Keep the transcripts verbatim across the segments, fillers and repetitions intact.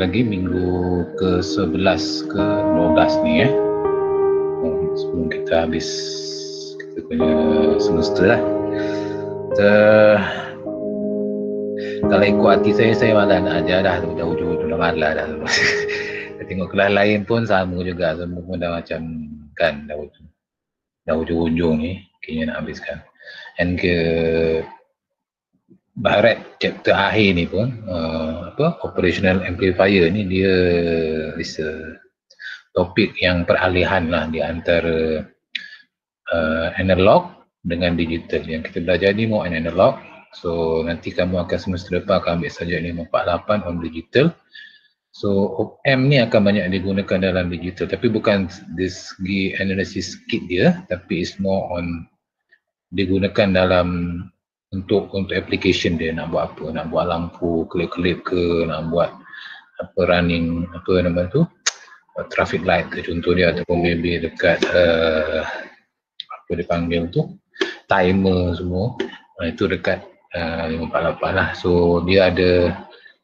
lagi minggu ke sebelas ke dua belas ni ya. Sebelum kita habis kita punya semester lah. Kita, kalau ikut hati saya, saya malas nak ajar dah. Dah ujung-ujung dah malas dah. Tengok kelas lain pun sama juga. Semua pun dah macam kan dah ujung. Dah ujung-ujung ni kayaknya nak habiskan. And ke barat chapter akhir ni pun uh, apa operational amplifier ni dia is a topik yang peralihan lah di antara uh, analog dengan digital. Yang kita belajar ni more on analog, so nanti kamu akan semester depan akan ambil subjek lima empat lapan on digital. So op-amp ni akan banyak digunakan dalam digital, tapi bukan dari segi analisis kit dia, tapi is more on digunakan dalam untuk untuk application dia, nak buat apa, nak buat lampu kelip-kelip ke, nak buat apa running apa nama tu traffic light ke contoh dia, ataupun maybe dekat uh, apa dipanggil tu timer semua, uh, itu dekat uh, lima empat lapan lah. So dia ada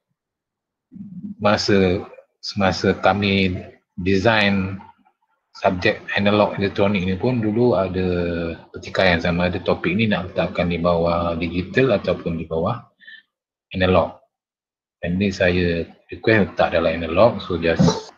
masa semasa kami design subjek analog elektronik ni pun dulu ada pertikaian sama ada topik ni nak letakkan di bawah digital ataupun di bawah analog. Dan ni saya request letak dalam analog, so just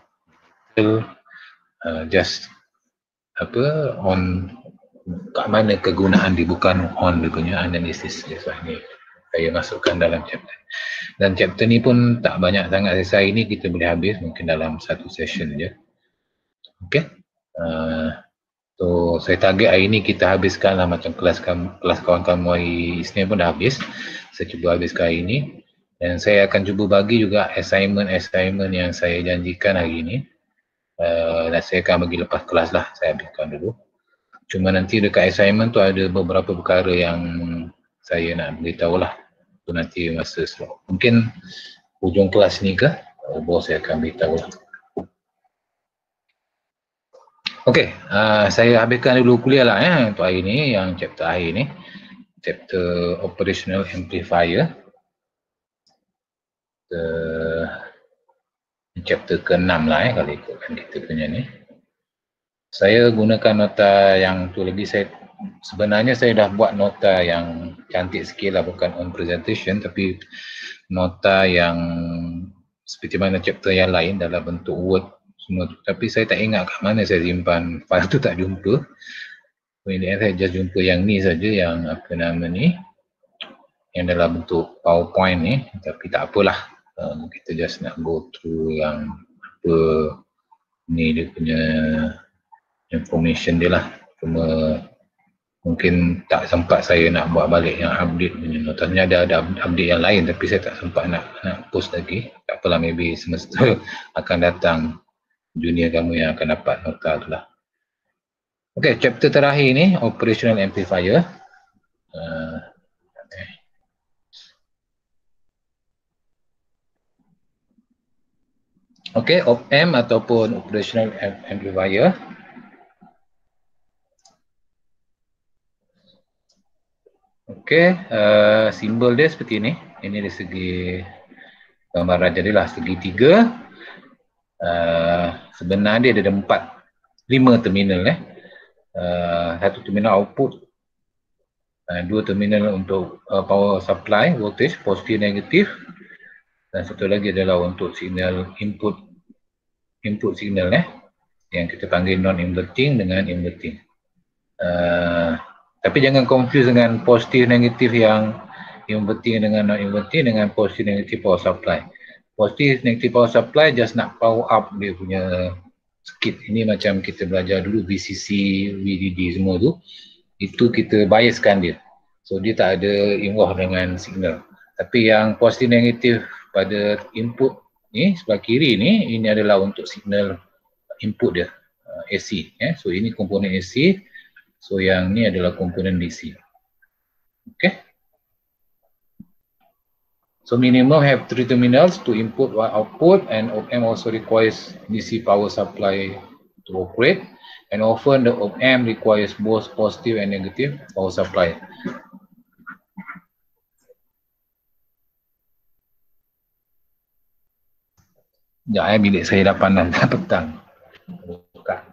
uh, just apa on kat mana kegunaan dia, bukan on dia punya analisis. Just like ni saya masukkan dalam chapter. Dan chapter ni pun tak banyak sangat selesai ni, kita boleh habis mungkin dalam satu session je. Okay. Uh, so saya target hari ni kita habiskan lah macam kelas kamu, kelas kawan kamu hari Isnin pun dah habis. Saya cuba habiskan hari ni. Dan saya akan cuba bagi juga assignment-assignment yang saya janjikan hari ni. Uh, dan saya akan bagi lepas kelas lah, saya habiskan dulu. Cuma nanti dekat assignment tu ada beberapa perkara yang saya nak beritahu lah. Tu nanti masa slot. Mungkin hujung kelas ni ke, bos saya akan beritahu lah. Okey, uh, saya habiskan dulu kuliah lah ya untuk hari ni, yang chapter akhir ni. Chapter operational amplifier. Uh, chapter ke enam lah ya, kalau ikutkan kita punya ni. Saya gunakan nota yang tu lagi, saya sebenarnya saya dah buat nota yang cantik sikit lah, bukan on presentation, tapi nota yang seperti mana chapter yang lain dalam bentuk word semua tu. Tapi saya tak ingat kat mana saya simpan file tu, tak jumpa. Kemudian saya just jumpa yang ni saja, yang apa nama ni, yang dalam bentuk PowerPoint ni. Tapi tak apalah, um, kita just nak go through yang apa ni dia punya information dia lah. Cuma mungkin tak sempat saya nak buat balik yang update punya notanya. Ada ada update yang lain tapi saya tak sempat nak nak post lagi. Tak apalah, maybe semester akan datang junior kamu yang akan dapat nota tu lah. Okay, chapter terakhir ni operational amplifier. Uh, okay. Okay, op-amp ataupun operational amplifier. Okay, uh, simbol dia seperti ini. Ini dari segi gambaran jadilah segitiga. Uh, sebenarnya dia ada empat, lima terminal eh. Uh, satu terminal output, uh, dua terminal untuk uh, power supply, voltage, positif, negatif, dan satu lagi adalah untuk signal input, input signal eh, yang kita panggil non-inverting dengan inverting. Uh, tapi jangan confuse dengan positif, negatif yang inverting dengan non-inverting dengan positif, negatif power supply. Positif, negatif power supply just nak power up dia punya skit. Ini macam kita belajar dulu V C C, V D D semua tu, itu kita biaskan dia, so dia tak ada involve dengan signal. Tapi yang positif negatif pada input ni sebelah kiri ni, ini adalah untuk signal input dia, uh, A C eh. So ini komponen A C, so yang ni adalah komponen D C. Okay, so minimum have three terminals to input one output, and op-amp also requires D C power supply to operate, and often the op-amp requires both positive and negative power supply. Sekejap eh, bilik saya dah panas dah petang. Buka.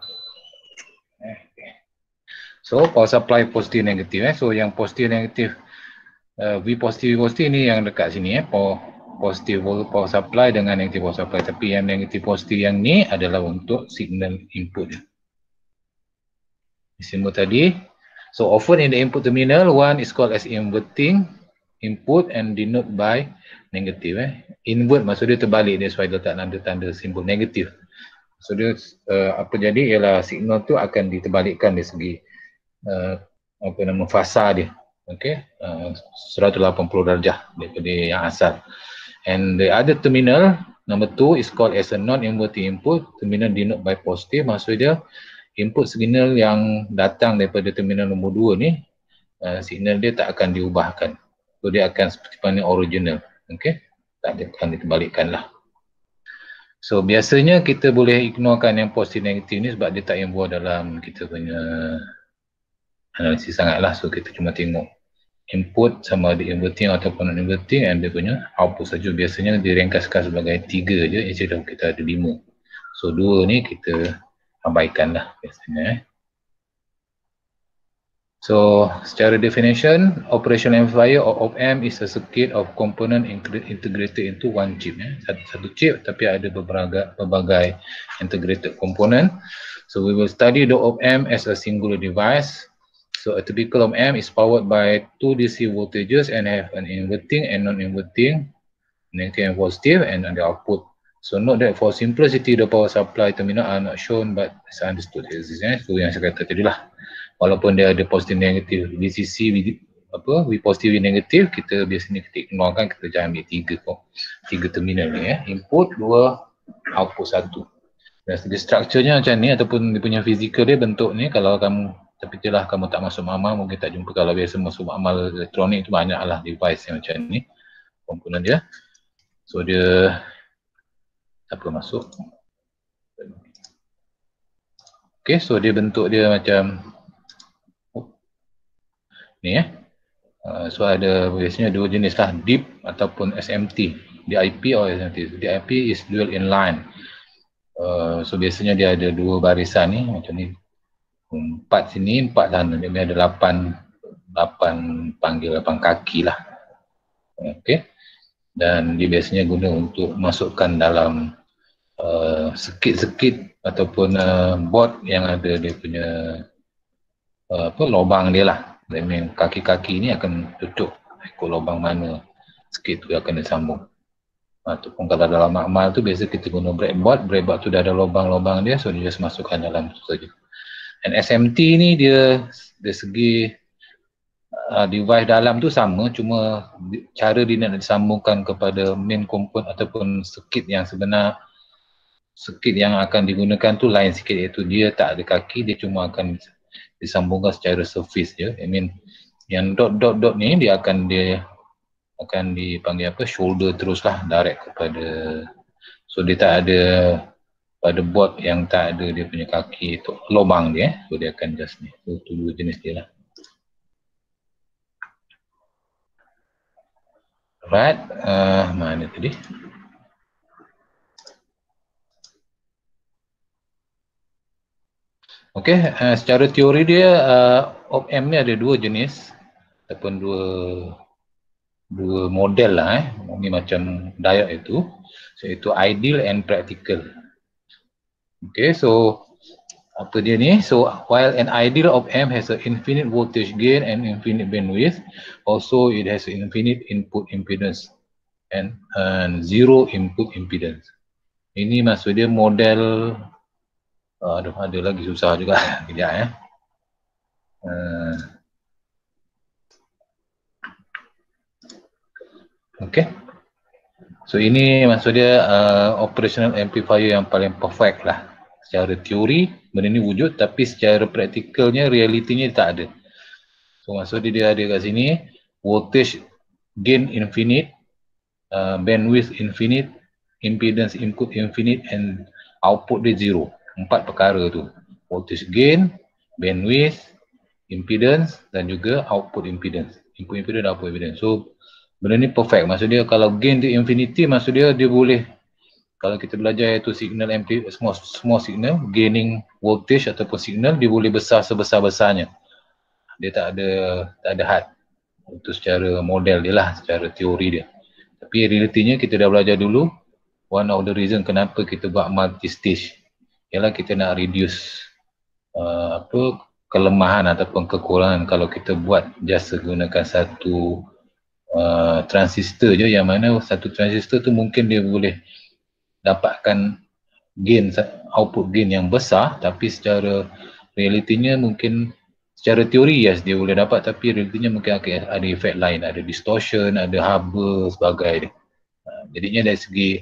So, power supply positif negatif eh. So, yang positif negatif uh, V positif V positif ni yang dekat sini eh. Power positif power supply dengan negatif power supply. Tapi yang negatif positif yang ni adalah untuk signal input dia. Simbol tadi. So, often in the input terminal, one is called as inverting input and denote by negative eh. Invert maksud dia terbalik, dia sebab letak tanda-tanda simbol negatif. So dia uh, apa jadi ialah signal tu akan diterbalikkan dari segi uh, apa nama fasa dia. Okey, uh, seratus lapan puluh darjah daripada yang asal. And the other terminal number two is called as a non-inverting input, terminal denote by positive, maksud dia input signal yang datang daripada terminal nombor dua ni, uh, signal dia tak akan diubahkan. So dia akan seperti mana original. Okey, tak akan diterbalikkan lah. So biasanya kita boleh ignorekan yang positif negatif ni sebab dia tak involve dalam kita punya analisis sangat lah. So kita cuma tengok input sama ada inverting ataupun non-inverting and dia punya output saja. Biasanya diringkaskan sebagai tiga je, instead of kita ada lima. So dua ni kita abaikan lah biasanya eh. So, secara definition, operational amplifier or op-amp is a circuit of component integrated into one chip. Eh. Satu, satu chip tapi ada berbagai, berbagai integrated component. So, we will study the op-amp as a singular device. So, a typical op-amp is powered by two D C voltages and have an inverting and non-inverting, negative and positive, and the output. So, note that for simplicity, the power supply terminal are not shown but it's understood exists. Eh. So, yang saya kata tadi lah. Walaupun dia ada positif negatif V C C apa V positif V negatif, kita biasanya kita ignorekan, kita jangan ambil tiga kok tiga terminal ni ya. Input dua, output satu. Dan segi strukturnya macam ni ataupun dia punya fizikal dia bentuk ni, kalau kamu tapi jelah kamu tak masuk amal mungkin tak jumpa. Kalau biasa masuk amal elektronik tu banyaklah device yang macam ni komponen dia. So dia apa masuk. Okay, so dia bentuk dia macam ni eh. Uh, so ada biasanya dua jenis lah, deep ataupun S M T, D I P atau S M T. D I P is dual inline. Uh, so biasanya dia ada dua barisan ni macam ni, empat sini, empat sana. Dia ada lapan, lapan panggil lapan kaki lah. Okay. Dan dia biasanya guna untuk masukkan dalam sekit-sekit uh, ataupun uh, board yang ada dia punya uh, apa lubang dia lah. Memang kaki-kaki ni akan tutup ikut lubang mana sikit tu akan disambung. Ataupun kalau dalam makmal tu biasa kita guna breadboard, breadboard tu dah ada lubang-lubang dia, so dia just masukkan dalam tu saja. And S M T ni dia dari segi uh, device dalam tu sama, cuma cara dia nak disambungkan kepada main component ataupun circuit yang sebenar, circuit yang akan digunakan tu lain sikit, iaitu dia tak ada kaki, dia cuma akan disambungkan secara surface je. I mean yang dot dot dot ni dia akan dia akan dipanggil apa, shoulder teruslah direct kepada, so dia tak ada pada board yang tak ada dia punya kaki tu lubang dia eh. So dia akan just ni. So tu dua jenis dia lah. Right, uh, mana tadi? Okey, uh, secara teori dia uh, op-amp ni ada dua jenis ataupun dua dua model lah eh. Ini macam diode itu, so itu ideal and practical. Okey, so apa dia ni? So while an ideal op-amp has an infinite voltage gain and infinite bandwidth, also it has an infinite input impedance and, and zero input impedance. Ini maksud dia model. Aduh, ada lagi susah juga. Kejap ya. Uh. Okey. So ini maksud dia uh, operational amplifier yang paling perfect lah. Secara teori benda ni wujud, tapi secara praktikalnya, realitinya tak ada. So maksud dia, dia ada kat sini voltage gain infinite, uh, bandwidth infinite, impedance input infinite and output dia zero. Empat perkara tu, voltage gain, bandwidth, impedance dan juga output impedance. Input impedance dan output impedance. So benda ni perfect. Maksud dia kalau gain tu infinity, maksud dia dia boleh kalau kita belajar iaitu signal ampli small, small signal, gaining voltage ataupun signal, dia boleh besar sebesar-besarnya. Dia tak ada tak ada had. Itu secara model dia lah, secara teori dia. Tapi realitinya kita dah belajar dulu, one of the reason kenapa kita buat multi-stage ialah kita nak reduce uh, apa kelemahan ataupun kekurangan kalau kita buat just gunakan satu uh, transistor je, yang mana satu transistor tu mungkin dia boleh dapatkan gain, output gain yang besar, tapi secara realitinya mungkin secara teori yes dia boleh dapat, tapi realitinya mungkin akan ada efek lain, ada distortion, ada haba sebagainya. Uh, jadinya dari segi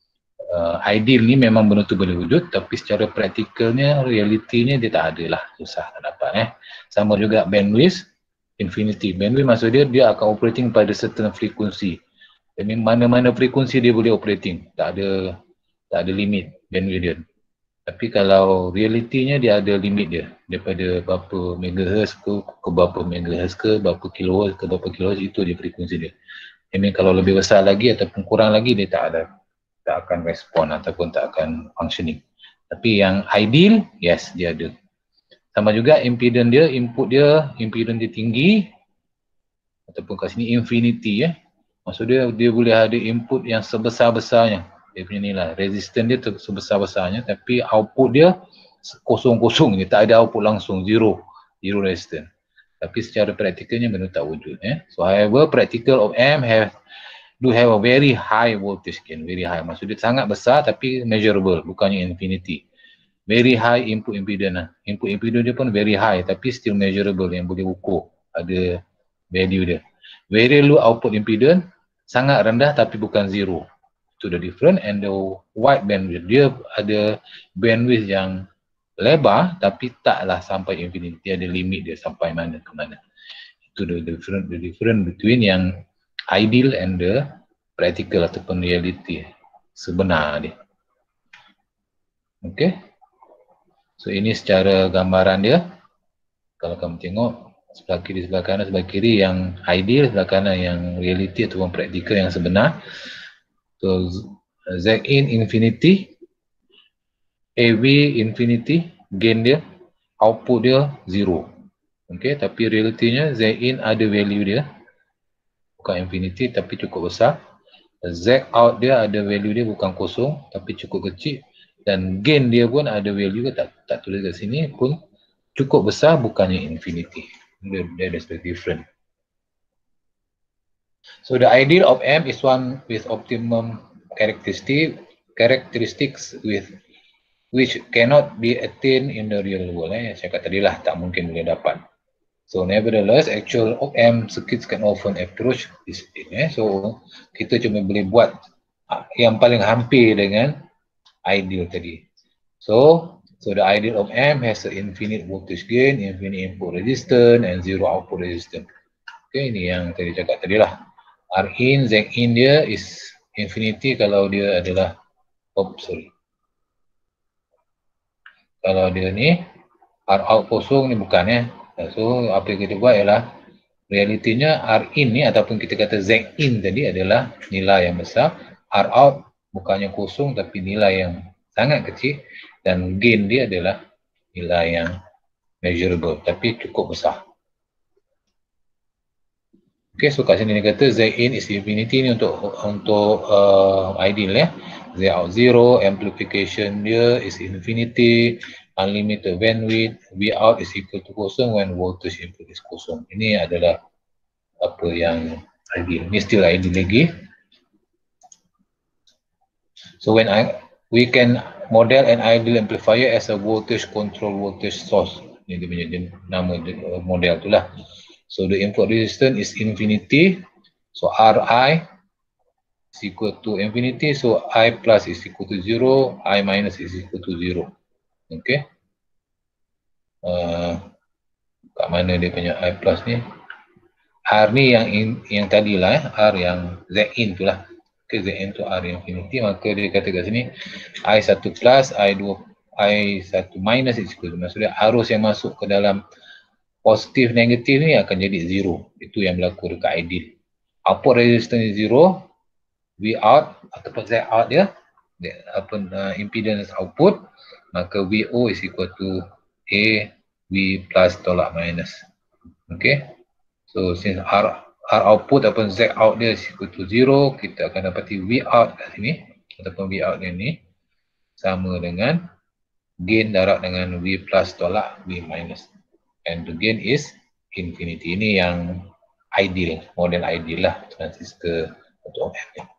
uh, ideal ni memang benda tu boleh wujud, tapi secara praktikalnya, realitinya dia tak ada lah, susah tak dapat eh. Sama juga bandwidth infinity. Bandwidth maksud dia dia akan operating pada certain frequency. Jadi mana-mana frekuensi dia boleh operating, tak ada tak ada limit bandwidth dia. Tapi kalau realitinya dia ada limit dia, daripada berapa megahertz ke, ke berapa megahertz ke, berapa kilohertz ke berapa kilohertz, itu dia frekuensi dia. Ini kalau lebih besar lagi ataupun kurang lagi, dia tak ada, tak akan respon ataupun tak akan functioning. Tapi yang ideal, yes dia ada. Sama juga impedance dia, input dia, impedance dia tinggi ataupun kat sini infinity ya. Maksud dia dia boleh ada input yang sebesar-besarnya. Dia punya nilai resistance dia sebesar-besarnya, tapi output dia kosong-kosong je, tak ada output langsung, zero, zero resistance. Tapi secara praktikalnya benda tak wujud eh. So however, practical op-amp have do have a very high voltage gain, very high. Maksud dia sangat besar tapi measurable, bukannya infinity. Very high input impedance lah. Input impedance dia pun very high tapi still measurable, yang boleh ukur, ada value dia. Very low output impedance, sangat rendah tapi bukan zero. Itu the different. And the wide bandwidth, dia ada bandwidth yang lebar tapi taklah sampai infinity, dia ada limit dia sampai mana ke mana. Itu the different, the different between yang ideal and the practical ataupun reality sebenar dia. Okay. So ini secara gambaran dia. Kalau kamu tengok sebelah kiri, sebelah kanan, sebelah kiri yang ideal, sebelah kanan yang reality ataupun practical yang sebenar. So Z in infinity, A V infinity, gain dia, output dia zero. Okay, tapi realitinya Z in ada value dia, bukan infinity tapi cukup besar. Z out dia ada value dia bukan kosong tapi cukup kecil, dan gain dia pun ada value, tak tak tulis kat sini pun cukup besar, bukannya infinity. That is the different. So the ideal of amp is one with optimum characteristic characteristics with which cannot be attained in the real world. Eh, saya kata tadi lah, tak mungkin boleh dapat. So nevertheless, actual op-amp circuits can often approach this thing. Eh. So kita cuma boleh buat yang paling hampir dengan ideal tadi. So, so the ideal op-amp has an infinite voltage gain, infinite input resistance, and zero output resistance. Okay, ini yang tadi cakap tadi lah. R in, Z in dia is infinity kalau dia adalah, oh sorry. Kalau dia ni, R out kosong ni bukan ya. So apa yang kita buat ialah realitinya R in ni ataupun kita kata Z in tadi adalah nilai yang besar, R out bukannya kosong tapi nilai yang sangat kecil, dan gain dia adalah nilai yang measurable tapi cukup besar. Okay, so kat sini dia kata Z in is infinity ni untuk untuk uh, ideal ya. Z out zero, amplification dia is infinity, unlimited bandwidth, V out is equal to kosong when voltage input is kosong. Ini adalah apa yang ideal. Ini still ideal lagi. So when I we can model an ideal amplifier as a voltage control voltage source. Ini dia punya nama model tu lah. So the input resistance is infinity. So Ri is equal to infinity. So I plus is equal to zero. I minus is equal to zero. Okay. Uh, kat mana dia punya I plus ni? R ni yang in, yang tadi lah eh. R yang Z in tu lah. Okay, Z in tu R infinity. Maka dia kata kat sini I satu plus, I dua, I satu minus is equal to. Maksudnya arus yang masuk ke dalam positif negatif ni akan jadi zero. Itu yang berlaku dekat ideal. Output resistance is zero. V out ataupun Z out dia apa uh, impedance output, maka V O is equal to A V plus tolak minus. Okay, so since R, R output ataupun Z out dia is equal to zero, kita akan dapati V out kat sini ataupun V out ini sama dengan gain darab dengan V plus tolak V minus, and the gain is infinity. Ini yang ideal, model ideal lah transistor untuk op amp ni.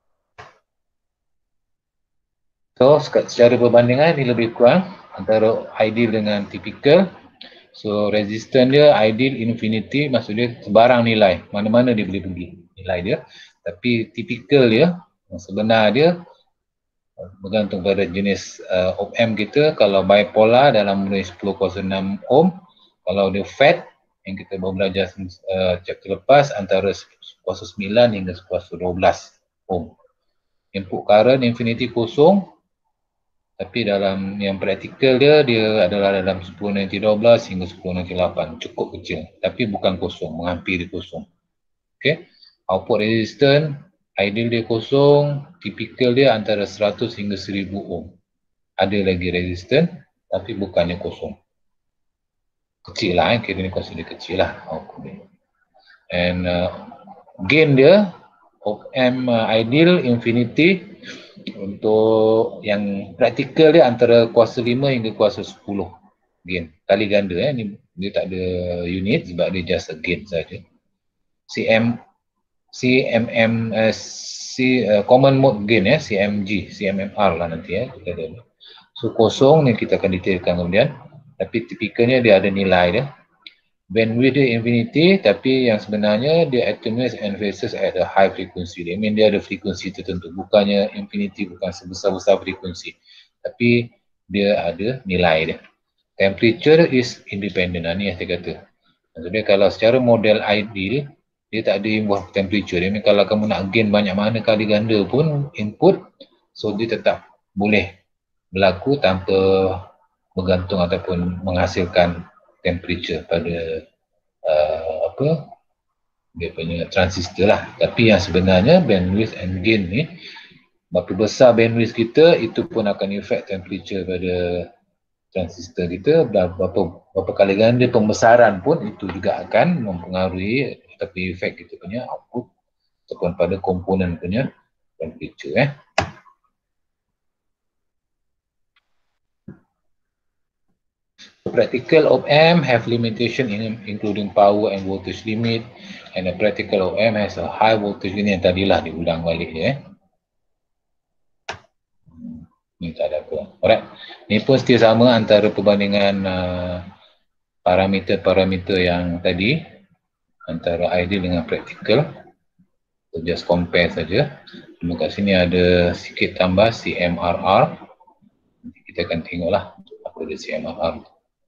So secara perbandingan ini lebih kurang antara ideal dengan typical. So resistance dia ideal infinity, maksudnya sebarang nilai, mana-mana dia boleh pergi nilai dia. Tapi typical dia, sebenar dia bergantung pada jenis uh, op amp kita. Kalau bipolar dalam range sepuluh kosong enam ohm, kalau dia fat yang kita baru belajar uh, chapter lepas antara sepuluh kosong sembilan hingga sepuluh kosong dua belas ohm. Input current infinity kosong, tapi dalam yang praktikal dia, dia adalah dalam sepuluh nanti dua belas hingga sepuluh nanti lapan, cukup kecil, tapi bukan kosong, menghampiri kosong. Okay, output resistance ideal dia kosong, typical dia antara seratus hingga seribu ohm. Ada lagi resistance, tapi bukannya kosong. Kecil lah, eh. kira ni consider kecil lah output dia. And uh, gain dia, op amp uh, ideal infinity, untuk yang praktikal dia antara kuasa lima hingga kuasa sepuluh gain. Kali ganda eh. Ni, dia tak ada unit sebab dia just a gain saja. C M C M M uh, C uh, common mode gain ya, eh, C M G, C M M R lah nanti ya, eh, kita ada. So kosong ni kita akan detailkan kemudian, tapi tipikalnya dia ada nilai dia. Bandwidth dia infinity, tapi yang sebenarnya dia attenuates and phases at a high frequency. I mean dia ada frekuensi tertentu, bukannya infinity bukan sebesar-besar frekuensi, tapi dia ada nilai dia. Temperature is independent, ni yang saya kata. Maksudnya kalau secara model ideal, dia tak ada involve temperature. I mean, kalau kamu nak gain banyak mana kali ganda pun input, so dia tetap boleh berlaku tanpa bergantung ataupun menghasilkan temperature pada uh, apa dia punya transistor lah. Tapi yang sebenarnya bandwidth and gain ni, berapa besar bandwidth kita, itu pun akan effect temperature pada transistor kita. Berapa, berapa kali ganda pembesaran pun itu juga akan mempengaruhi tapi effect kita punya output ataupun pada komponen punya temperature eh. Practical op amp have limitation in, including power and voltage limit, and a practical op amp has a high voltage. Ini yang tadilah diulang balik je eh. Ni tak ada apa. Alright. Ni pun still sama antara perbandingan uh, parameter-parameter yang tadi antara ideal dengan practical. So just compare saja. Cuma kat sini ada sikit tambah C M R R. Nanti kita akan tengoklah apa dia C M R R.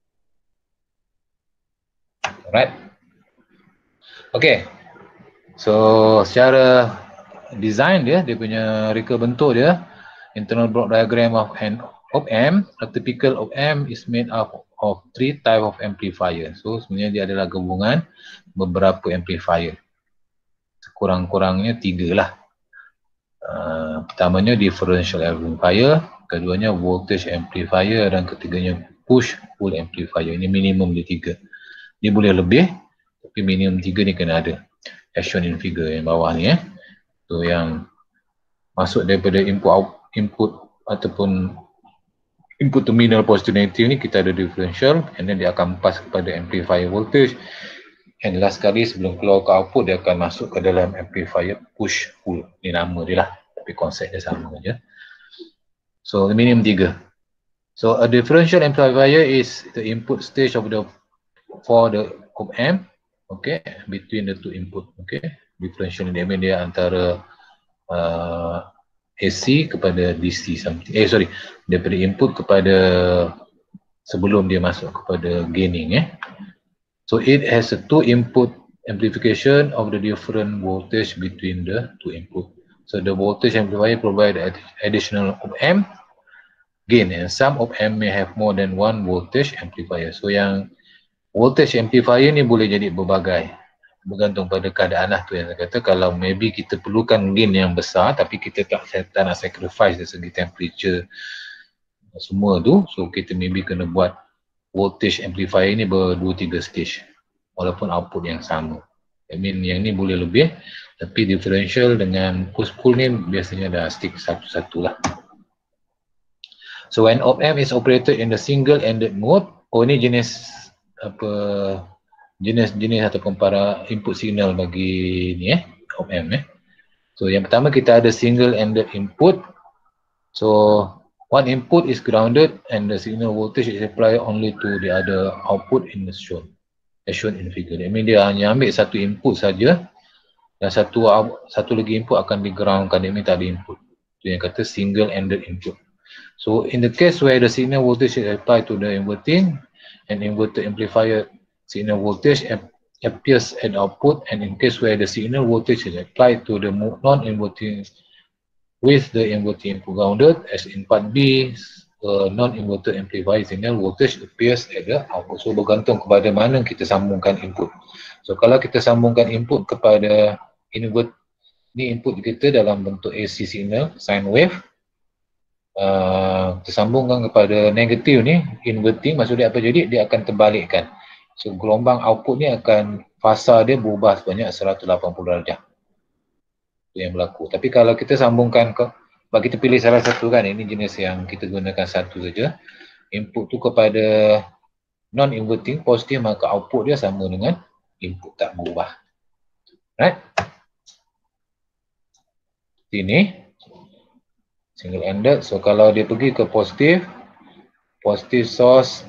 Alright. Okay. So secara design dia, dia punya reka bentuk dia, internal block diagram of an op amp, a typical op amp is made up of three type of amplifier. So sebenarnya dia adalah gabungan beberapa amplifier. Sekurang-kurangnya tiga lah. Uh, pertamanya differential amplifier, keduanya voltage amplifier, dan ketiganya push pull amplifier. Ini minimum dia tiga. Dia boleh lebih, tapi minimum tiga ni kena ada. As shown in figure yang bawah ni eh. So yang masuk daripada input input ataupun input terminal positive negative ni kita ada differential, and then dia akan pass kepada amplifier voltage, and last kali sebelum keluar ke output dia akan masuk ke dalam amplifier push pull. Ni nama dia lah, tapi konsep dia sama saja. So minimum tiga. So a differential amplifier is the input stage of the for the op amp, okay, between the two input. Okay, differential ni dia antara uh, A C kepada D C something. Eh sorry, daripada input kepada sebelum dia masuk kepada gaining eh. So it has a two input amplification of the different voltage between the two input. So the voltage amplifier provide additional op amp gain, and some op amp may have more than one voltage amplifier. So yang voltage amplifier ni boleh jadi berbagai. bergantung pada keadaan lah tu yang saya kata. Kalau maybe kita perlukan gain yang besar tapi kita tak, tak nak sacrifice dari segi temperature semua tu, so kita maybe kena buat voltage amplifier ni berdua tiga stage walaupun output yang sama. I mean yang ni boleh lebih, tapi differential dengan push-pull ni biasanya dah stick satu-satu lah. So when op-amp is operated in the single-ended mode, oh ni jenis apa, jenis-jenis ataupun para input signal bagi ni eh, op-amp eh. So yang pertama kita ada single-ended input. So one input is grounded and the signal voltage is applied only to the other output in the shown, as shown in figure. I mean dia hanya ambil satu input saja dan satu satu lagi input akan di groundkan, dia tak ada input. Itu yang kata single-ended input. So in the case where the signal voltage is applied to the inverting and inverter amplifier signal voltage appears at output, and in case where the signal voltage is applied to the non-inverting with the inverting input grounded, as in part B, uh, non-inverter amplifier signal voltage appears at the output. So bergantung kepada mana kita sambungkan input. So kalau kita sambungkan input kepada invert, ni input kita dalam bentuk A C signal, sine wave, uh, tersambungkan kepada negatif ni, inverting, maksudnya apa jadi? Dia akan terbalikkan. So gelombang output ni akan, fasa dia berubah sebanyak seratus lapan puluh darjah. Itu yang berlaku. Tapi kalau kita sambungkan ke, bagi kita pilih salah satu kan, ini jenis yang kita gunakan satu saja. Input tu kepada non-inverting positif, maka output dia sama dengan input tak berubah. Right? Ini single ended. So kalau dia pergi ke positif, positif source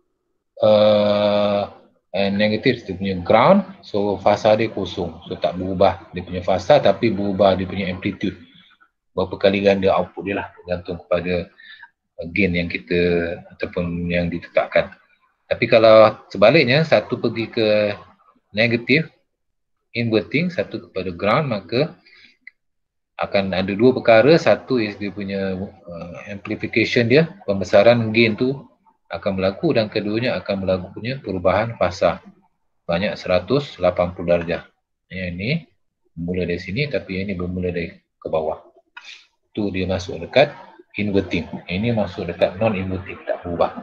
uh, and negatif dia punya ground, so fasa dia kosong, so tak berubah dia punya fasa, tapi berubah dia punya amplitude. Berapa kali ganda output dia lah, bergantung kepada gain yang kita ataupun yang ditetapkan. Tapi kalau sebaliknya, satu pergi ke negatif inverting, satu kepada ground, maka akan ada dua perkara. Satu is dia punya uh, amplification dia, pembesaran gain tu akan berlaku, dan keduanya akan berlaku punya perubahan fasa banyak seratus lapan puluh darjah. Yang ini bermula dari sini, tapi yang ini bermula dari ke bawah. Tu dia masuk dekat inverting. Ini masuk dekat non-inverting, tak berubah.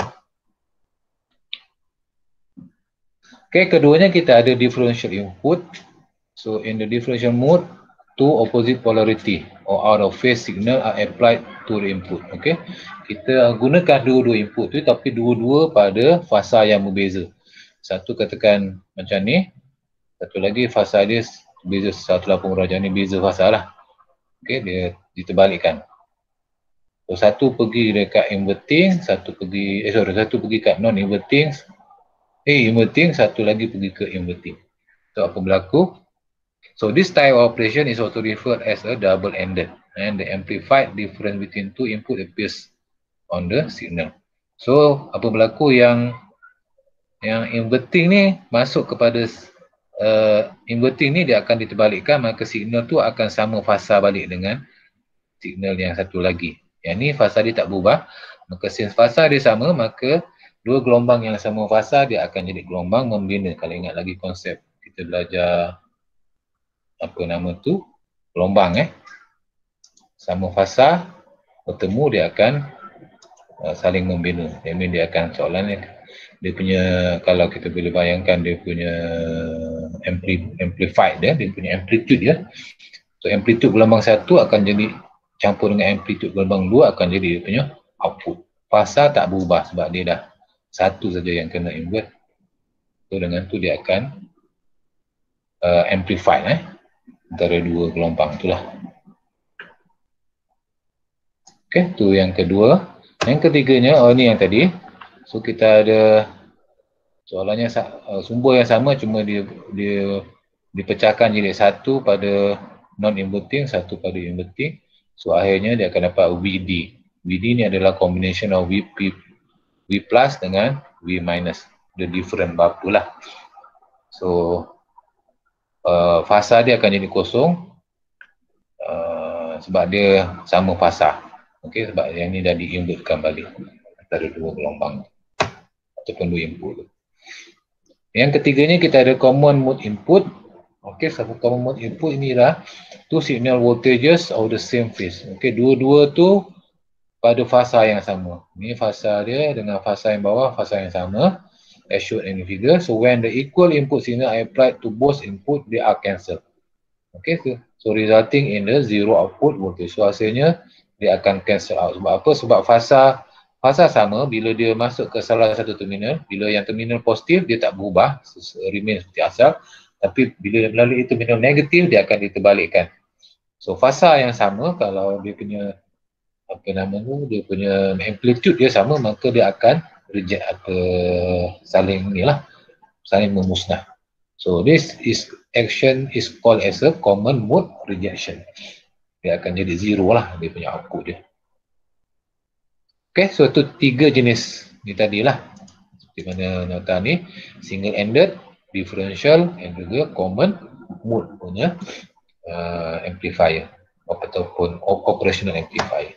Okay, keduanya kita ada differential input. So in the differential mode, two opposite polarity or out of phase signal are applied to the input. Okay, kita gunakan dua-dua input tu, tapi dua-dua pada fasa yang berbeza. Satu katakan macam ni, satu lagi fasa dia beza seratus lapan puluh darjah, ni beza fasa lah. Okay, dia diterbalikkan. So satu pergi dekat inverting, satu pergi, eh sorry, satu pergi kat non-inverting, eh inverting, satu lagi pergi ke inverting. So apa berlaku? So this type of operation is also referred as a double-ended, and the amplified difference between two input appears on the signal. So apa berlaku, yang yang inverting ni masuk kepada uh, inverting ni, dia akan diterbalikkan, maka signal tu akan sama fasa balik dengan signal yang satu lagi. Yang ni fasa dia tak berubah, maka since fasa dia sama, maka dua gelombang yang sama fasa dia akan jadi gelombang membina. Kalau ingat lagi konsep kita belajar apa nama tu, gelombang eh, sama fasa bertemu, dia akan uh, saling membina. I mean dia akan, soalannya dia punya, kalau kita boleh bayangkan dia punya ampli, amplified dia, dia punya amplitude dia. So amplitude gelombang satu akan jadi campur dengan amplitude gelombang dua, akan jadi dia punya output. Fasa tak berubah sebab dia dah satu saja yang kena invert. So dengan tu dia akan uh, amplified eh, antara dua gelombang itulah. Okay, tu yang kedua. Yang ketiganya, oh ni yang tadi. So kita ada soalannya uh, sumber yang sama, cuma dia dia dipecahkan jadi satu pada non-inverting, satu pada inverting. So akhirnya dia akan dapat V D. V D ni adalah combination of V P, V plus dengan V minus. The different berapa lah. So uh, fasa dia akan jadi kosong uh, sebab dia sama fasa. Okey, sebab yang ni dah di-invertkan balik antara dua gelombang ataupun dua input. Yang ketiganya kita ada common mode input. Okey, satu common mode input inilah two signal voltages of the same phase. Okey, dua-dua tu pada fasa yang sama. Ini fasa dia dengan fasa yang bawah, fasa yang sama. As shown in the figure. So when the equal input signal are applied to both input, they are cancelled. Okay, so, so resulting in the zero output voltage. So hasilnya dia akan cancel out. Sebab apa? Sebab fasa fasa sama bila dia masuk ke salah satu terminal. Bila yang terminal positif dia tak berubah, remain seperti asal. Tapi bila melalui terminal negatif dia akan diterbalikkan. So fasa yang sama, kalau dia punya apa nama tu, dia punya amplitude dia sama, maka dia akan reject apa saling ni lah, saling memusnah. So this is action is called as a common mode rejection. Dia akan jadi zero lah dia punya output dia. Okay, so itu tiga jenis ni tadilah. Seperti mana nota ni, single ended, differential, and juga common mode punya uh, amplifier ataupun operational amplifier.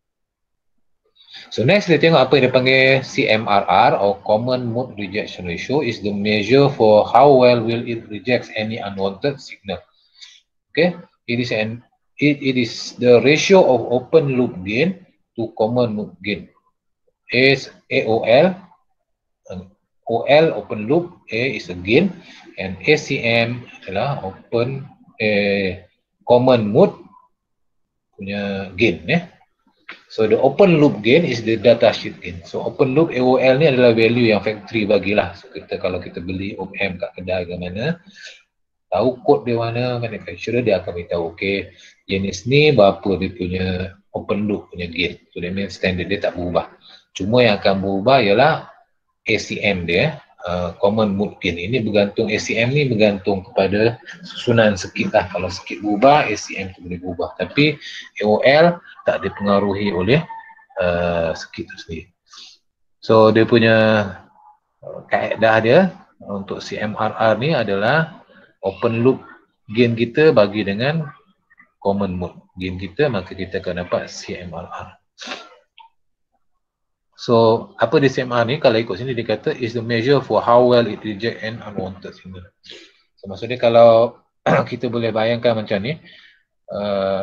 So next kita tengok apa yang dipanggil C M R R or Common Mode Rejection Ratio is the measure for how well will it rejects any unwanted signal. Okay, it is an it, it is the ratio of open loop gain to common mode gain. A is A O L, O L open loop, A is a gain, and A C M adalah open eh, common mode punya gain ya. Eh. So the open loop gain is the data sheet gain. So open loop A O L ni adalah value yang factory bagilah. So kita kalau kita beli op-amp kat kedai ke mana, tahu kod dia mana, manufacturer dia akan beritahu, okay, jenis ni berapa dia punya open loop punya gain. So that means standard dia tak berubah. Cuma yang akan berubah ialah A C M dia, uh, common mode gain. Ini bergantung, A C M ni bergantung kepada susunan sekit lah. Kalau sekit berubah, A C M tu boleh berubah. Tapi A O L tak dipengaruhi oleh uh, sekit tu sendiri. So dia punya uh, kaedah dia untuk C M R R ni adalah open loop gain kita bagi dengan common mode gain kita, maka kita akan dapat C M R R. So apa di C M R ni, kalau ikut sini dia kata is the measure for how well it reject an unwanted signal. So maksudnya kalau kita boleh bayangkan macam ni, uh,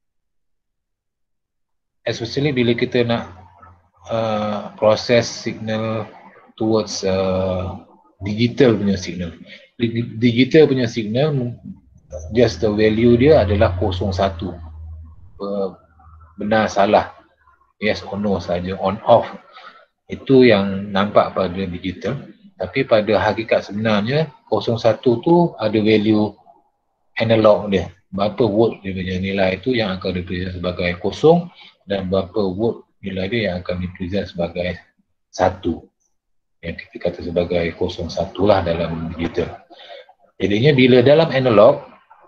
especially bila kita nak uh, proses signal towards uh, digital punya signal. Digital punya signal, just the value dia adalah kosong satu. Uh, benar salah, yes or no saja, on off. Itu yang nampak pada digital. Tapi pada hakikat sebenarnya kosong satu tu ada value analog dia. Berapa volt dia punya nilai itu yang akan dipresent sebagai kosong, dan berapa volt nilai dia yang akan dipresent sebagai satu, yang kita kata sebagai kosong satu lah dalam digital. Jadinya bila dalam analog,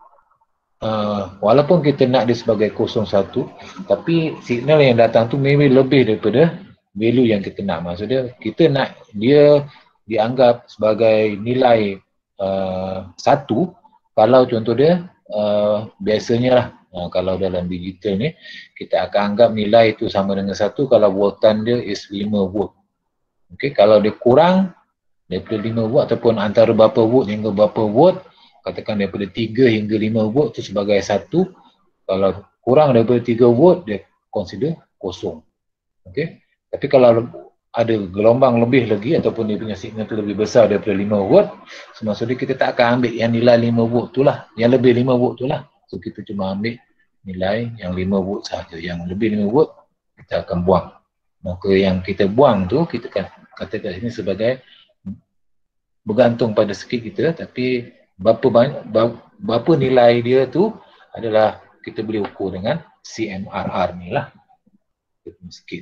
uh, walaupun kita nak dia sebagai kosong satu, tapi signal yang datang tu maybe lebih daripada value yang kita nak. Maksudnya kita nak dia dianggap sebagai nilai uh, satu, kalau contoh dia uh, biasanya lah, uh, kalau dalam digital ni kita akan anggap nilai itu sama dengan satu kalau voltan dia is lima volt. Okay, kalau dia kurang daripada lima volt ataupun antara berapa volt hingga berapa volt, katakan daripada tiga hingga lima volt itu sebagai satu. Kalau kurang daripada tiga volt dia consider kosong. Okay, tapi kalau ada gelombang lebih lagi ataupun dia punya signal tu lebih besar daripada lima volt, so maksudnya kita tak akan ambil yang nilai lima volt tu lah, yang lebih lima volt tu lah. So kita cuma ambil nilai yang lima volt sahaja, yang lebih lima volt kita akan buang. Maka yang kita buang tu kita kan katakan ini sebagai bergantung pada sekit kita, tapi berapa banyak, berapa nilai dia tu adalah kita boleh ukur dengan C M R R ni lah, sekit.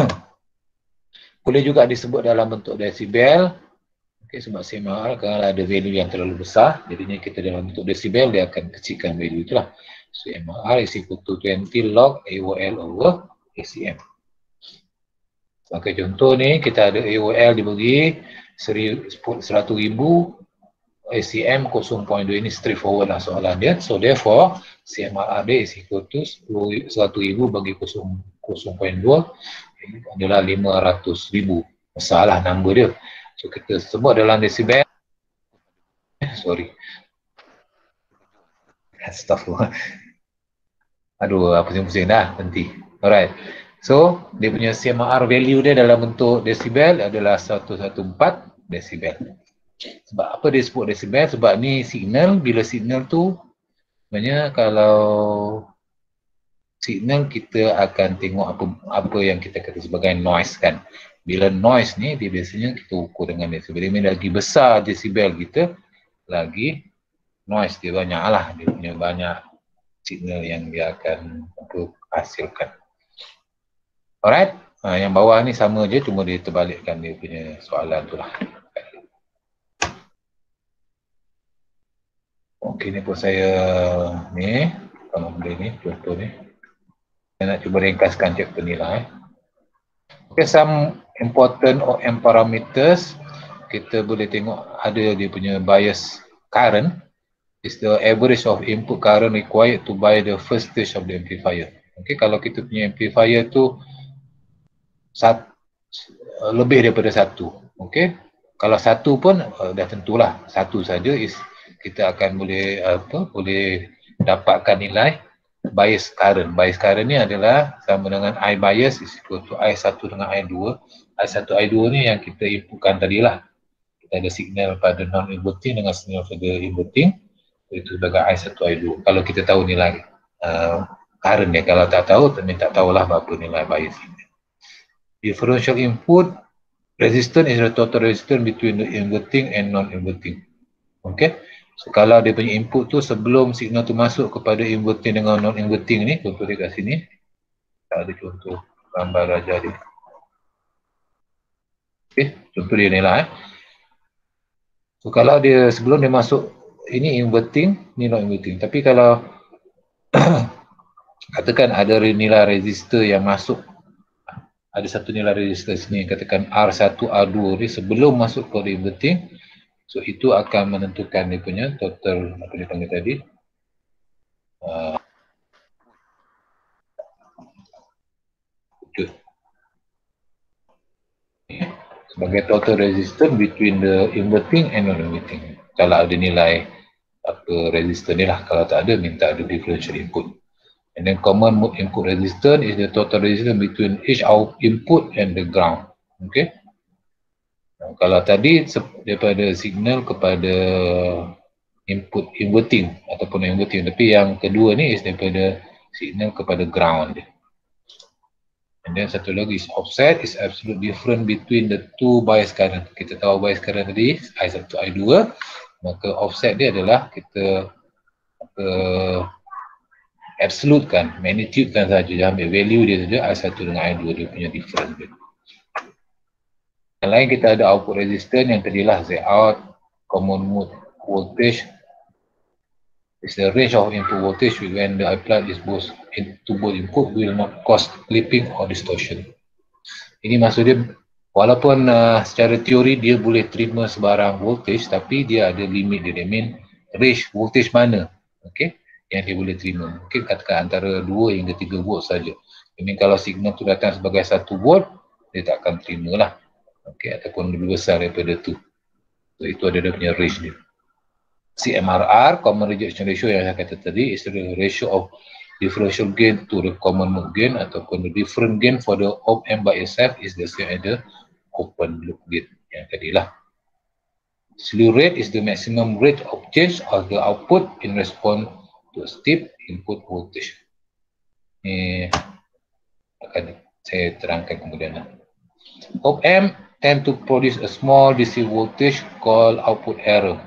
Boleh juga disebut dalam bentuk desibel. Okay, sebab C M R R kalau ada value yang terlalu besar, jadinya kita dalam bentuk desibel dia akan kecilkan value itulah. C M R R is equal to twenty log A O L over A C M. Sebagai contoh ni, kita ada A O L dibagi seratus ribu, A C M kosong koma dua, ini straightforward lah soalan dia. So therefore C M R R dia is equal to seratus ribu bagi kosong koma dua adalah lima ratus ribu. Besarlah number dia. So kita sebut dalam desibel, sorry. Astagfirullah. Aduh, pusing-pusing dah, berhenti. Alright. So, dia punya C M R value dia dalam bentuk desibel adalah seratus empat belas desibel. Sebab apa dia sebut desibel? Sebab ni signal, bila signal tu sebenarnya kalau signal kita akan tengok apa apa yang kita kata sebagai noise kan. Bila noise ni dia biasanya kita ukur dengan desibel. Dia lagi besar desibel kita, lagi noise dia banyak lah. Dia punya banyak signal yang dia akan apa, hasilkan. Alright, ha, yang bawah ni sama je, cuma dia terbalikkan dia punya soalan tu lah. Okey, ni pun saya ni, kalau boleh ni, contoh ni. Saya nak cuba ringkaskan chapter ni lah. Eh. Okay, some important O M parameters. Kita boleh tengok ada dia punya bias current. Is the average of input current required to buy the first stage of the amplifier. Okay, kalau kita punya amplifier tu sat, lebih daripada satu. Okay, kalau satu pun uh, dah tentulah satu saja is kita akan boleh apa boleh dapatkan nilai bias current. Bias current ni adalah sama dengan I bias is equal to I satu dengan I dua. I satu, I dua ni yang kita inputkan tadilah. Kita ada signal pada non-inverting dengan signal pada inverting. Itu sebagai I satu, I dua. Kalau kita tahu nilai uh, current dia. Kalau tak tahu, kita tak tahulah berapa nilai bias ini. Differential input resistance is the total resistance between the inverting and non-inverting. Okay. So kalau dia punya input tu sebelum signal tu masuk kepada inverting dengan non-inverting ni, contoh dia kat sini. Tak ada contoh gambar raja dia. Okay, contoh dia ni lah eh. So kalau dia sebelum dia masuk, ini inverting, ni non-inverting. Tapi kalau katakan ada nilai resistor yang masuk, ada satu nilai resistor sini, katakan R satu, R dua ni sebelum masuk ke inverting, so itu akan menentukan dia punya total, apa dia panggil tadi, uh, sebagai total resistance between the inverting and non-inverting. Kalau ada nilai apa resistor ni lah, kalau tak ada minta ada differential input. And then common mode input resistance is the total resistance between each out input and the ground. Okay. Nah, kalau tadi daripada signal kepada input inverting ataupun inverting, tapi yang kedua ni is daripada signal kepada ground. And then satu lagi is offset is absolute difference between the two bias current. Kita tahu bias current tadi I satu, I dua, maka offset dia adalah kita apa, absolute kan, magnitude kan saja, jangan ambil value dia saja, I satu dengan I dua dia punya difference dia. Yang lain kita ada output resistance yang tadilah Z out, common mode voltage is the range of input voltage when the applied is both into both input will not cause clipping or distortion. Ini maksud dia walaupun uh, secara teori dia boleh terima sebarang voltage, tapi dia ada limit dia, dia mean range voltage mana, okay, yang dia boleh terima. Mungkin katakan antara dua hingga tiga volt saja. Ini kalau signal tu datang sebagai satu volt, dia tak akan terima lah. Okay, ataupun lebih besar daripada tu. So, itu ada dia punya range dia. C M R R, common rejection ratio yang saya kata tadi, is the ratio of differential gain to the common mode gain ataupun the different gain for the op-amp by itself is the same as the open loop gain yang tadilah. Slew rate is the maximum rate of change of the output in response to a steep input voltage. Ini akan saya terangkan kemudian. Op-amp tend to produce a small D C voltage called output error.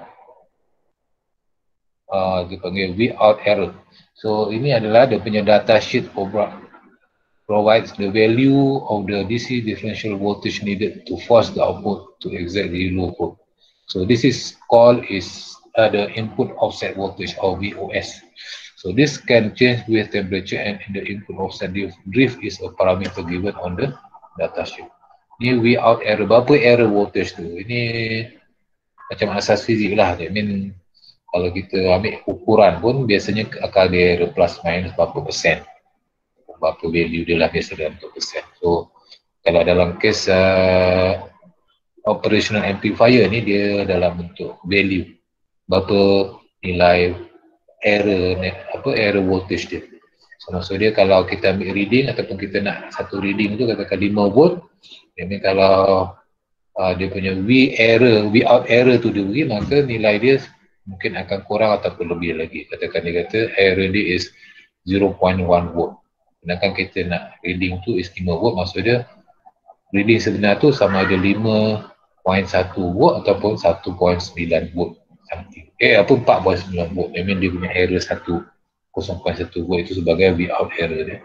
Uh, dia panggil V out error. So ini adalah dia punya data sheet provides the value of the D C differential voltage needed to force the output to exactly low volt. So this is called is uh, the input offset voltage or V O S. So this can change with temperature and the input offset drift is a parameter given on the data sheet. Ini V out error. Berapa error voltage tu? Ini macam asas fizik lah. I mean kalau kita ambil ukuran pun biasanya akan dia plus minus berapa persen, berapa value dia lah biasa dalam satu persen. So kalau dalam kes uh, operational amplifier ni dia dalam bentuk value. berapa nilai error apa error voltage dia. So, maksud dia kalau kita ambil reading ataupun kita nak satu reading tu katakan lima volt, jadi kalau uh, dia punya V error, V out error tu dia beri, maka nilai dia mungkin akan kurang ataupun lebih lagi. Katakan dia kata error dia is zero point one volt. Sedangkan kita nak reading tu is lima volt, maksud dia reading sebenar tu sama ada lima point satu volt ataupun satu point sembilan volt. Something. Eh apa empat point sembilan volt. I mean dia punya error satu kosong point satu volt itu sebagai V out error dia.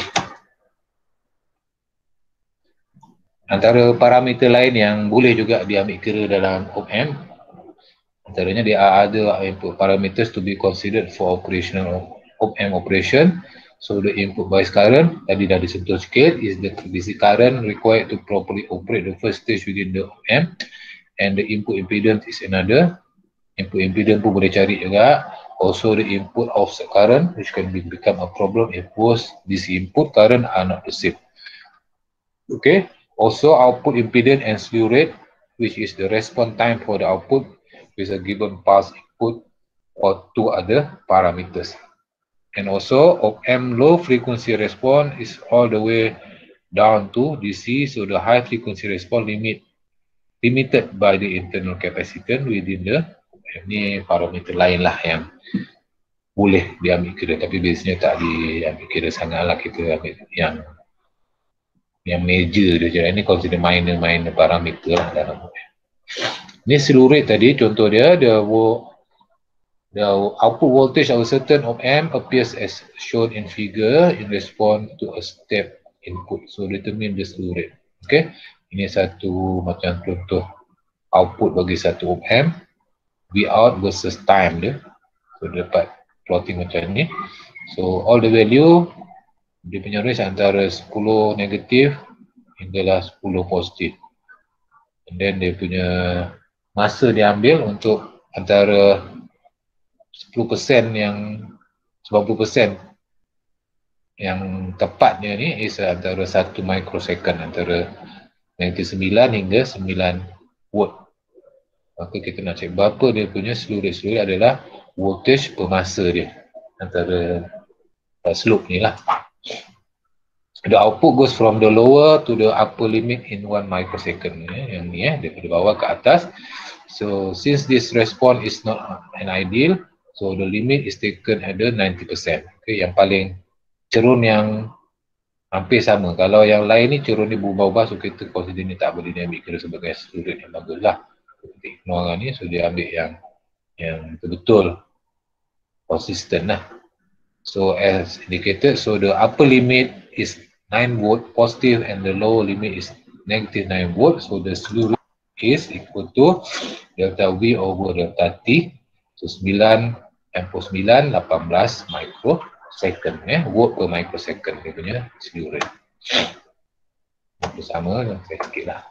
Antara parameter lain yang boleh juga diambil kira dalam op-amp, antaranya there are other input parameters to be considered for operational op-amp operation. So the input bias current tadi dah disentuh sikit is the D C current required to properly operate the first stage within the op-amp, and the input impedance is another. Input impedance pun boleh cari juga. Also the input offset current which can be, become a problem if both D C input current are not the same. Okay. Also output impedance and slew rate, which is the response time for the output with a given pulse input, or two other parameters. And also op-amp low frequency response is all the way down to D C, so the high frequency response limit limited by the internal capacitance within the op-amp. Ni parameter lain lah yang boleh diambil kira, tapi biasanya tak diambil kira sangat lah, kita ambil yang yang major dia je. Ini consider minor-minor parameter lah dalam op-amp. Ni slew rate tadi, contoh dia, the, the output voltage of a certain op-amp appears as shown in figure in response to a step input. So determine the slew rate. Okay, ini satu macam contoh output bagi satu op-amp, V out versus time dia. So dapat plotting macam ni. So all the value dia punya range antara sepuluh negatif hinggalah sepuluh positif. And then dia punya masa dia ambil untuk antara sepuluh peratus yang sembilan puluh peratus yang tepatnya ni is antara satu microsecond, antara negatif sembilan hingga sembilan volt. Maka kita nak cek berapa dia punya slew rate. Slew rate adalah voltage per masa dia antara uh, slope ni lah. The output goes from the lower to the upper limit in one microsecond. Eh, yang ni eh, daripada bawah ke atas. So since this response is not an ideal, so the limit is taken at the ninety percent. Okay, yang paling cerun yang hampir sama. Kalau yang lain ni cerun ni berubah-ubah, so kita consider ni tak boleh diambil kira sebagai slew rate yang bagus lah. Kita ignore orang ni, so dia ambil yang yang betul-betul consistent lah. So as indicated, so the upper limit is nine volt positive and the lower limit is negative nine volt. So the slew rate is equal to delta V over delta T. So sembilan ampere sembilan, lapan belas microsecond. Eh, volt per microsecond dia punya slew rate. Itu sama yang saya sikit lah.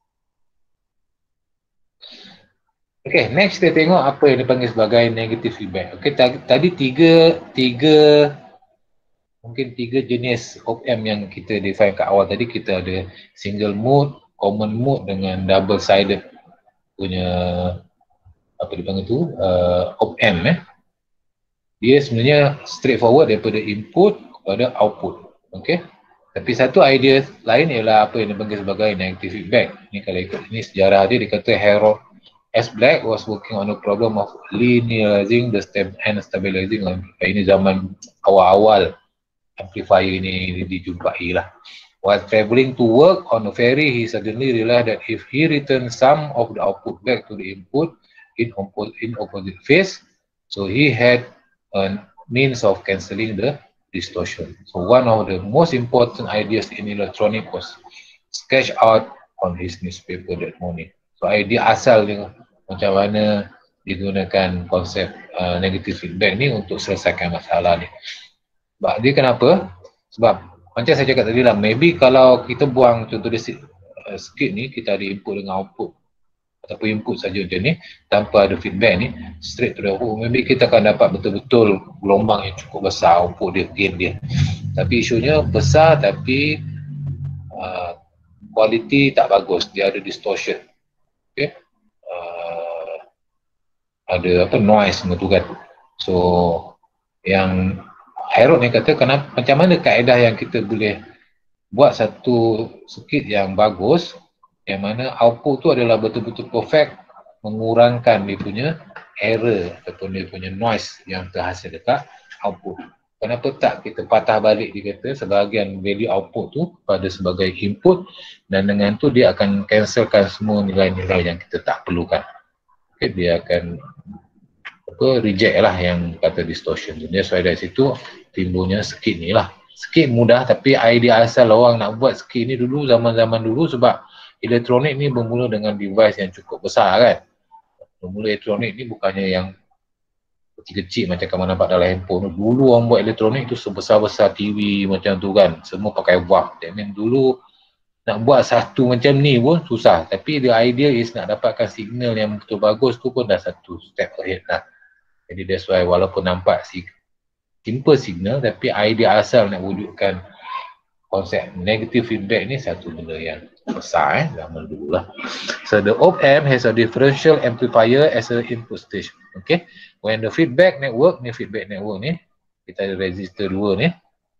Okay, next kita tengok apa yang dipanggil sebagai negative feedback. Okay, tadi tiga, tiga mungkin tiga jenis op-amp yang kita define kat awal tadi. Kita ada single mode, common mode dengan double sided punya apa dipanggil tu uh, op-amp eh. Dia sebenarnya straightforward daripada input kepada output. Okay, tapi satu idea lain ialah apa yang dipanggil sebagai negative feedback. Ni kalau ikut ini sejarah dia, dikata Harold S. Black was working on the problem of linearizing the step and stabilizing. Ini zaman awal-awal amplifier ini dijumpai lah. While travelling to work on the ferry, he suddenly realized that if he returns some of the output back to the input in, oppo in opposite phase, so he had a means of cancelling the distortion. So one of the most important ideas in electronic was sketched out on his newspaper that morning. So idea asal dia macam mana digunakan konsep uh, negative feedback ni untuk selesaikan masalah ni. Sebab dia kenapa? Sebab macam saya cakap tadi lah, maybe kalau kita buang contoh dia uh, sikit ni, kita ada input dengan output ataupun input saja macam ni tanpa ada feedback ni, straight to the output, maybe kita akan dapat betul-betul gelombang yang cukup besar output dia, gain dia. Tapi isunya besar tapi uh, quality tak bagus, dia ada distortion. Okay. Uh, ada apa noise semua tu kan. So yang Harold ni kata kenapa, macam mana kaedah yang kita boleh buat satu circuit yang bagus yang mana output tu adalah betul-betul perfect, mengurangkan dia punya error ataupun dia punya noise yang terhasil dekat output. Kenapa tak kita patah balik, dia kata sebahagian value output tu pada sebagai input dan dengan tu dia akan cancelkan semua nilai-nilai yang kita tak perlukan. Okay, dia akan apa, reject lah yang kata distortion tu. Dia sebab dari situ timbulnya skit ni lah. Skit mudah tapi idea asal orang nak buat skit ni dulu zaman-zaman dulu sebab elektronik ni bermula dengan device yang cukup besar kan. Bermula elektronik ni bukannya yang kecil-kecil macam kamu nampak dalam handphone. Dulu orang buat elektronik tu sebesar-besar T V macam tu kan. Semua pakai watt. I mean dulu nak buat satu macam ni pun susah. Tapi the idea is nak dapatkan signal yang betul bagus tu pun dah satu step ahead lah. Jadi that's why walaupun nampak si simple signal tapi idea asal nak wujudkan konsep negative feedback ni satu benda yang besar eh zaman dulu lah. So the op-amp has a differential amplifier as a input stage. Okay, when the feedback network ni feedback network ni kita ada resistor dua ni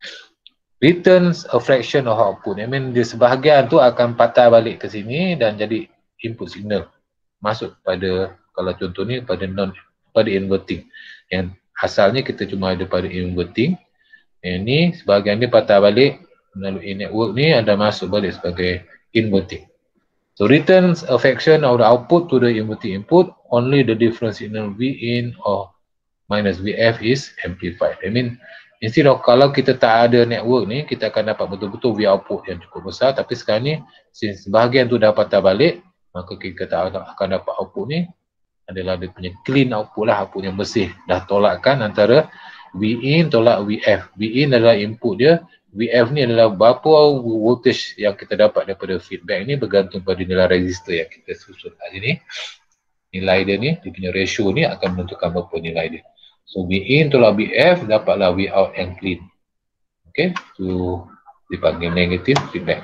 returns a fraction of output. I mean dia sebahagian tu akan patah balik ke sini dan jadi input signal masuk pada, kalau contoh ni pada non pada inverting yang asalnya kita cuma ada pada inverting. Yang ni sebahagian dia patah balik melalui network ni ada masuk balik sebagai inverting. So returns a fraction of the output to the inverting input, only the difference signal V in or minus V F is amplified. I mean instead of kalau kita tak ada network ni kita akan dapat betul-betul V output yang cukup besar, tapi sekarang ni since sebahagian tu dah patah balik maka kita tak akan dapat output ni adalah dia punya clean output lah, output yang bersih. Dah tolakkan antara V in tolak V F. V in adalah input dia, V F ni adalah berapa voltage yang kita dapat daripada feedback ni bergantung pada nilai resistor yang kita susun kat sini. Nilai dia ni, dia punya ratio ni akan menentukan berapa nilai dia. So V in tolak V F dapatlah V out yang clean. Okay, so dipanggil negative feedback.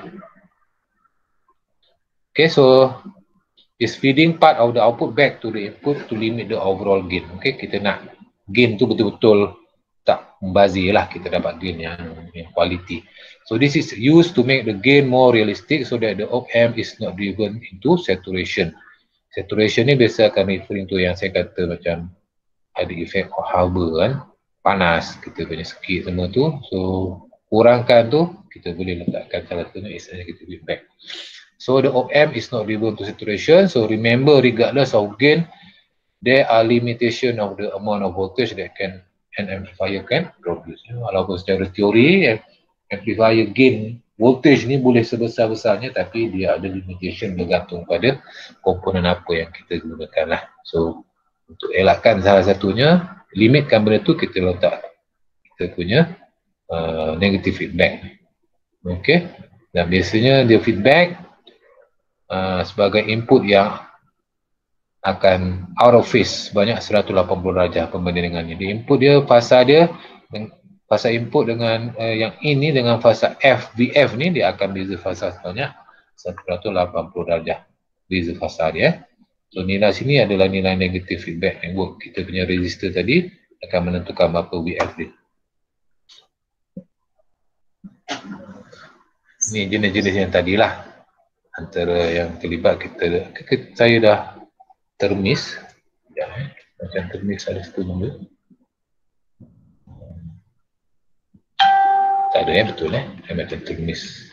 Okay, so is feeding part of the output back to the input to limit the overall gain. Okay, kita nak gain tu betul-betul tak membazir lah, kita dapat gain yang, yang quality. So this is used to make the gain more realistic so that the op-amp is not driven into saturation. Saturation ni biasa akan referring to yang saya kata macam ada efek harbor kan, panas kita punya sikit semua tu. So kurangkan tu, kita boleh letakkan salah satunya is negative feedback. So the op-amp is not driven to saturation. So remember, regardless of gain, there are limitation of the amount of voltage that can an amplifier can produce. Walaupun secara teori amplifier gain voltage ni boleh sebesar-besarnya, tapi dia ada limitation bergantung pada komponen apa yang kita gunakan lah. So untuk elakkan salah satunya, limitkan benda tu, kita letak kita punya uh, negative feedback. Okay, dan biasanya dia feedback Uh, sebagai input yang akan out of phase sebanyak seratus lapan puluh darjah perbanding dengannya. Di input dia, fasa dia, fasa input dengan uh, yang ini dengan fasa F, V F ni dia akan beza fasa sebanyak seratus lapan puluh darjah beza fasa dia. So nilai sini adalah nilai negative feedback network. Kita punya resistor tadi akan menentukan berapa V F dia. Ni jenis-jenis yang tadilah. Antara yang terlibat kita, kita saya dah termis ya, macam termis ada satu benda tak ada ya, betul eh macam termis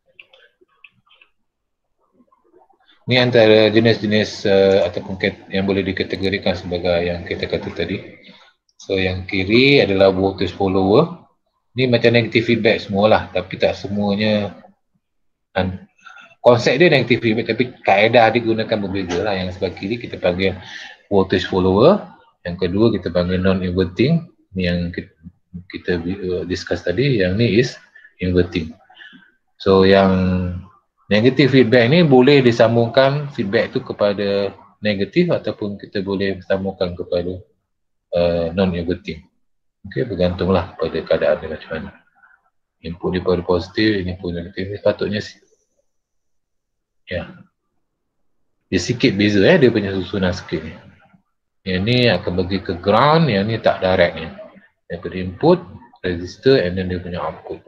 ni antara jenis-jenis uh, ataupun yang boleh dikategorikan sebagai yang kita kata tadi. So yang kiri adalah voltage follower, ni macam negative feedback semualah, tapi tak semuanya konsep dia negative feedback, tapi kaedah digunakan berbeza lah. Yang sebelah kiri kita panggil voltage follower, yang kedua kita panggil non-inverting, ni yang kita, kita discuss tadi, yang ni is inverting. So yang negative feedback ni boleh disambungkan feedback tu kepada negatif ataupun kita boleh sambungkan kepada uh, non-inverting. Okay, bergantunglah pada keadaan dia macam mana. Input dia pada positif, input negatif, patutnya ya, dia sikit beza eh, dia punya susunan sikit ni. Yang ni akan pergi ke ground, yang ni tak direct ni. Daripada input, resistor and then dia punya output.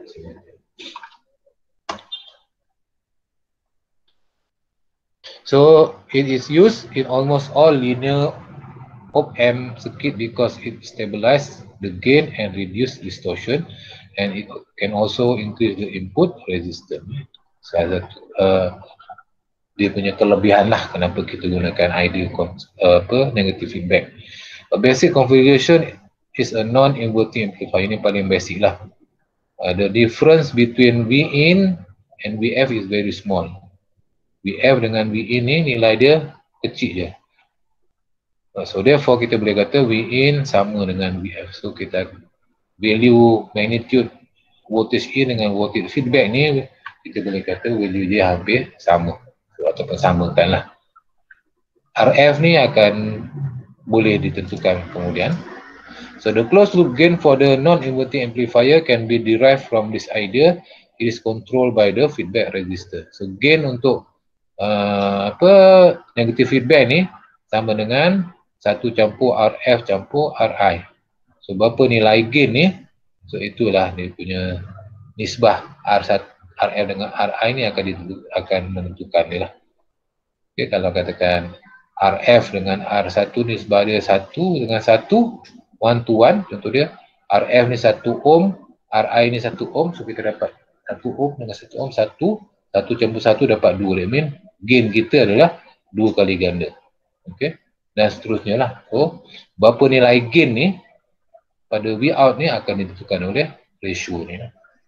So it is used in almost all linear op-amp circuit because it stabilizes the gain and reduce distortion, and it can also increase the input resistance. Salah satu uh, dia punya kelebihan lah kenapa kita gunakan ideal uh, apa negative feedback. A basic configuration is a non-inverting amplifier. Ini paling basic lah. Uh, the difference between Vin and Vf is very small. Vf dengan Vin ni nilai dia kecil je. So therefore kita boleh kata Vin sama dengan Vf. So kita value magnitude voltage in dengan voltage feedback ni kita boleh kata value dia hampir sama. So, ataupun samakan lah. Rf ni akan boleh ditentukan kemudian. So the closed loop gain for the non-inverting amplifier can be derived from this idea. It is controlled by the feedback resistor. So gain untuk uh, apa negative feedback ni sama dengan satu campur Rf campur Ri. So berapa nilai gain ni? So itulah dia punya nisbah R satu, Rf dengan Ri ni akan ditentu, akan menentukan dia lah. Okay, kalau katakan Rf dengan R satu nisbah dia satu dengan satu, one to one, contoh dia Rf ni satu ohm, Ri ni satu ohm, so kita dapat satu ohm dengan satu ohm, satu, satu campur satu dapat dua. That means gain kita adalah dua kali ganda. Okay, dan seterusnya lah. So berapa nilai gain ni pada V out ni akan ditentukan oleh ratio ni.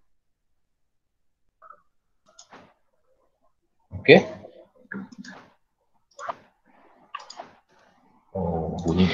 Okay. Oh, bunyi.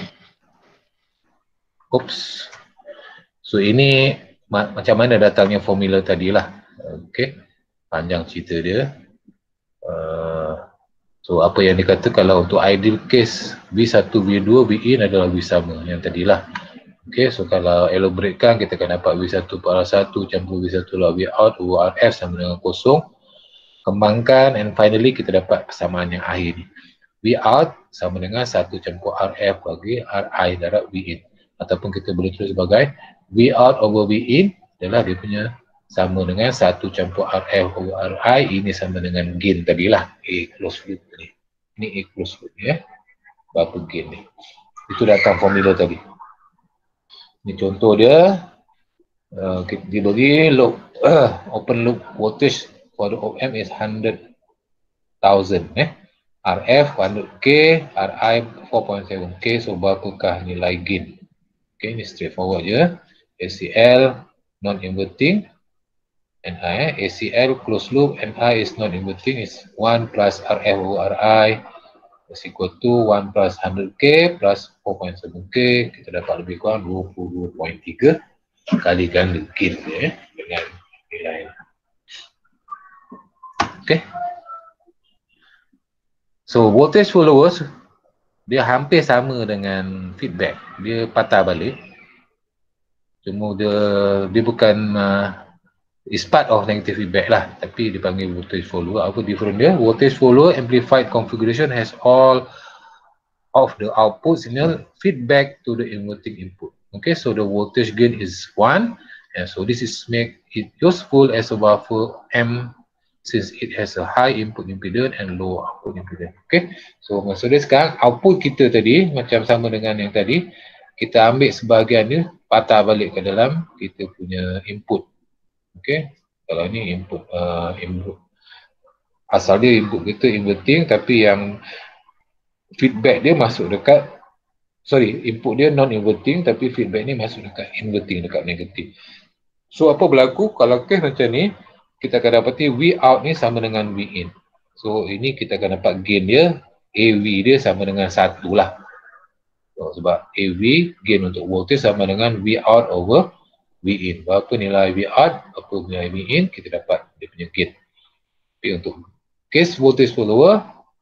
Oops. So ini ma macam mana datangnya formula tadilah. Okay. Panjang cerita dia. Uh, so apa yang dikata kalau untuk ideal case V satu, V dua, Vin adalah V sama yang tadilah. Okay. So kalau elaboratekan kita akan dapat V satu per R satu campur V satu lah V out over Rf sama dengan kosong. Kembangkan and finally kita dapat persamaan yang akhir ni. V out sama dengan satu campur Rf bagi Ri darab Vin. Ataupun kita boleh tulis sebagai V out over Vin adalah dia punya sama dengan satu campur Rf over Ri. Ini sama dengan gain tadilah. A close loop ni. Ini A close loop ya. Berapa gain ni. Itu datang formula tadi. Ini contoh dia. Uh, kita diberi loop, uh, open loop voltage for the op-amp is one hundred thousand eh. Rf one hundred K, Ri four point seven K. So berapakah nilai gain? Okay, ini straightforward je. A C L non-inverting Ni, eh. A C L closed loop Ni is non-inverting is one plus Rf over Ri is equal to one plus one hundred K plus four point seven K. Kita dapat lebih kurang dua puluh dua perpuluhan tiga kali ganda gain eh, dengan nilai. Okay. So voltage followers dia hampir sama dengan feedback. Dia patah balik. Cuma dia dia bukan uh, is part of negative feedback lah, tapi dipanggil voltage follower. Apa different dia? Voltage follower amplified configuration has all of the output signal feedback to the inverting input. Okay, so the voltage gain is one, and so this is make it useful as a buffer amp since it has a high input impedance and low output impedance. Okay, so maksudnya sekarang output kita tadi macam sama dengan yang tadi, kita ambil sebahagian ni patah balik ke dalam kita punya input. Okay, kalau ni input, uh, input asal dia input kita inverting, tapi yang feedback dia masuk dekat, sorry, input dia non-inverting tapi feedback ni masuk dekat inverting, dekat negatif. So apa berlaku kalau case macam ni? Kita akan dapati V out ni sama dengan V in. So ini kita akan dapat gain dia, A V dia sama dengan satu lah. So, sebab A V gain untuk voltage sama dengan V out over V in. Berapa nilai V out, berapa nilai V in, kita dapat dia punya gain. Tapi untuk case voltage follower,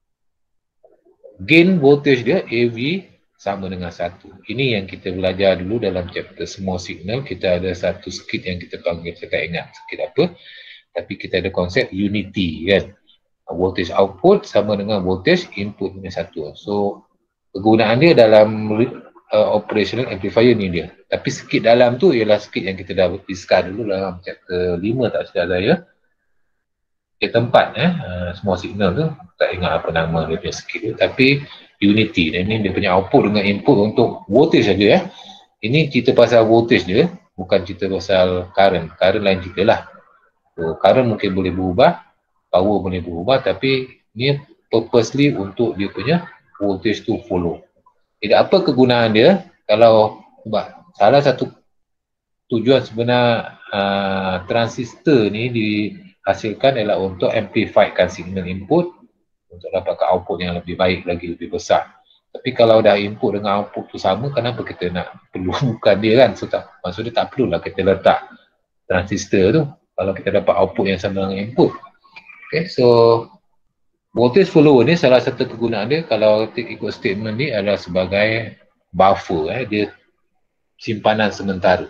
gain voltage dia A V sama dengan satu. Ini yang kita belajar dulu dalam chapter small signal. Kita ada satu skit yang kita panggil, saya tak ingat skit apa, tapi kita ada konsep unity kan. Voltage output sama dengan voltage input dengan satu. So kegunaan dia dalam uh, operational amplifier ni dia. Tapi sikit dalam tu ialah sikit yang kita dah discuss dulu dalam chapter lima tak silap saya. Kita tempat eh, uh, small signal tu, tak ingat apa nama dia punya sikit tu, tapi unity. Dan ini dia punya output dengan input untuk voltage saja ya. Ini cerita pasal voltage dia, bukan cerita pasal current. Current lain cerita lah. So, current mungkin boleh berubah, power boleh berubah, tapi ni purposely untuk dia punya voltage tu follow. Tidak apa kegunaan dia, kalau sebab salah satu tujuan sebenar uh, transistor ni dihasilkan adalah untuk amplifykan signal input untuk dapatkan output yang lebih baik lagi, lebih besar. Tapi kalau dah input dengan output tu sama, kenapa kita nak perlukan dia kan? So, tak, maksudnya tak perlulah kita letak transistor tu kalau kita dapat output yang sama dengan input. Okay, so voltage follower ni salah satu kegunaan dia kalau ikut statement ni adalah sebagai buffer, eh, dia simpanan sementara.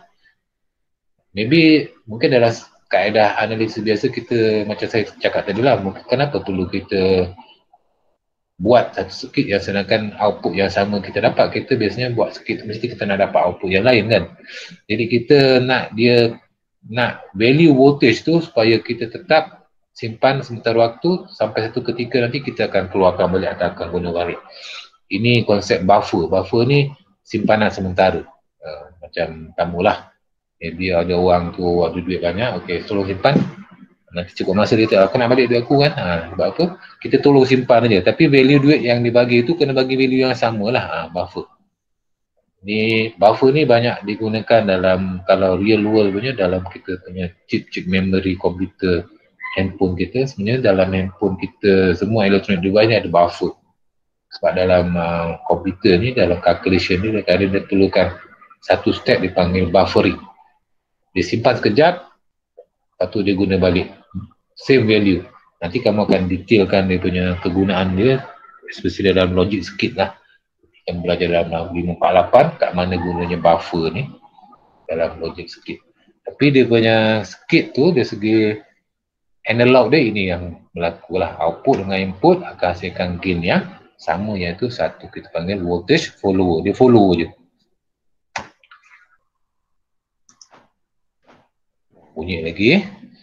Maybe mungkin dalam kaedah analisis biasa kita macam saya cakap tadi lah, kenapa perlu kita buat satu circuit yang sedangkan output yang sama kita dapat, kita biasanya buat circuit mesti kita nak dapat output yang lain kan. Jadi kita nak dia nak value voltage tu supaya kita tetap simpan sementara waktu sampai satu ketika nanti kita akan keluarkan balik atau akan guna balik. Ini konsep buffer. Buffer ni simpanan sementara. Uh, macam kamu lah. Maybe ada orang tu ada duit banyak, okey tolong simpan. Nanti cukup masa dia tak, aku nak balik duit aku kan. Ha, sebab apa? Kita tolong simpan aja. Tapi value duit yang dibagi tu kena bagi value yang sama lah. Ha, buffer. Ni buffer ni banyak digunakan dalam kalau real world punya dalam kita punya chip-chip memory komputer handphone kita. Sebenarnya dalam handphone kita semua electronic device ni ada buffer. Sebab dalam uh, komputer ni dalam calculation ni dia ada dia perlukan satu step dipanggil buffering. Dia simpan sekejap, lepas tu dia guna balik same value. Nanti kamu akan detailkan dia punya kegunaan dia, especially dalam logik sikit lah. Yang belajar dalam lima empat lapan kat mana gunanya buffer ni dalam logik sikit. Tapi dia punya sikit tu dari segi analog dia ini yang berlaku lah. Output dengan input akan hasilkan gain yang sama, iaitu satu kita panggil voltage follower. Dia follow je. Bunyi lagi.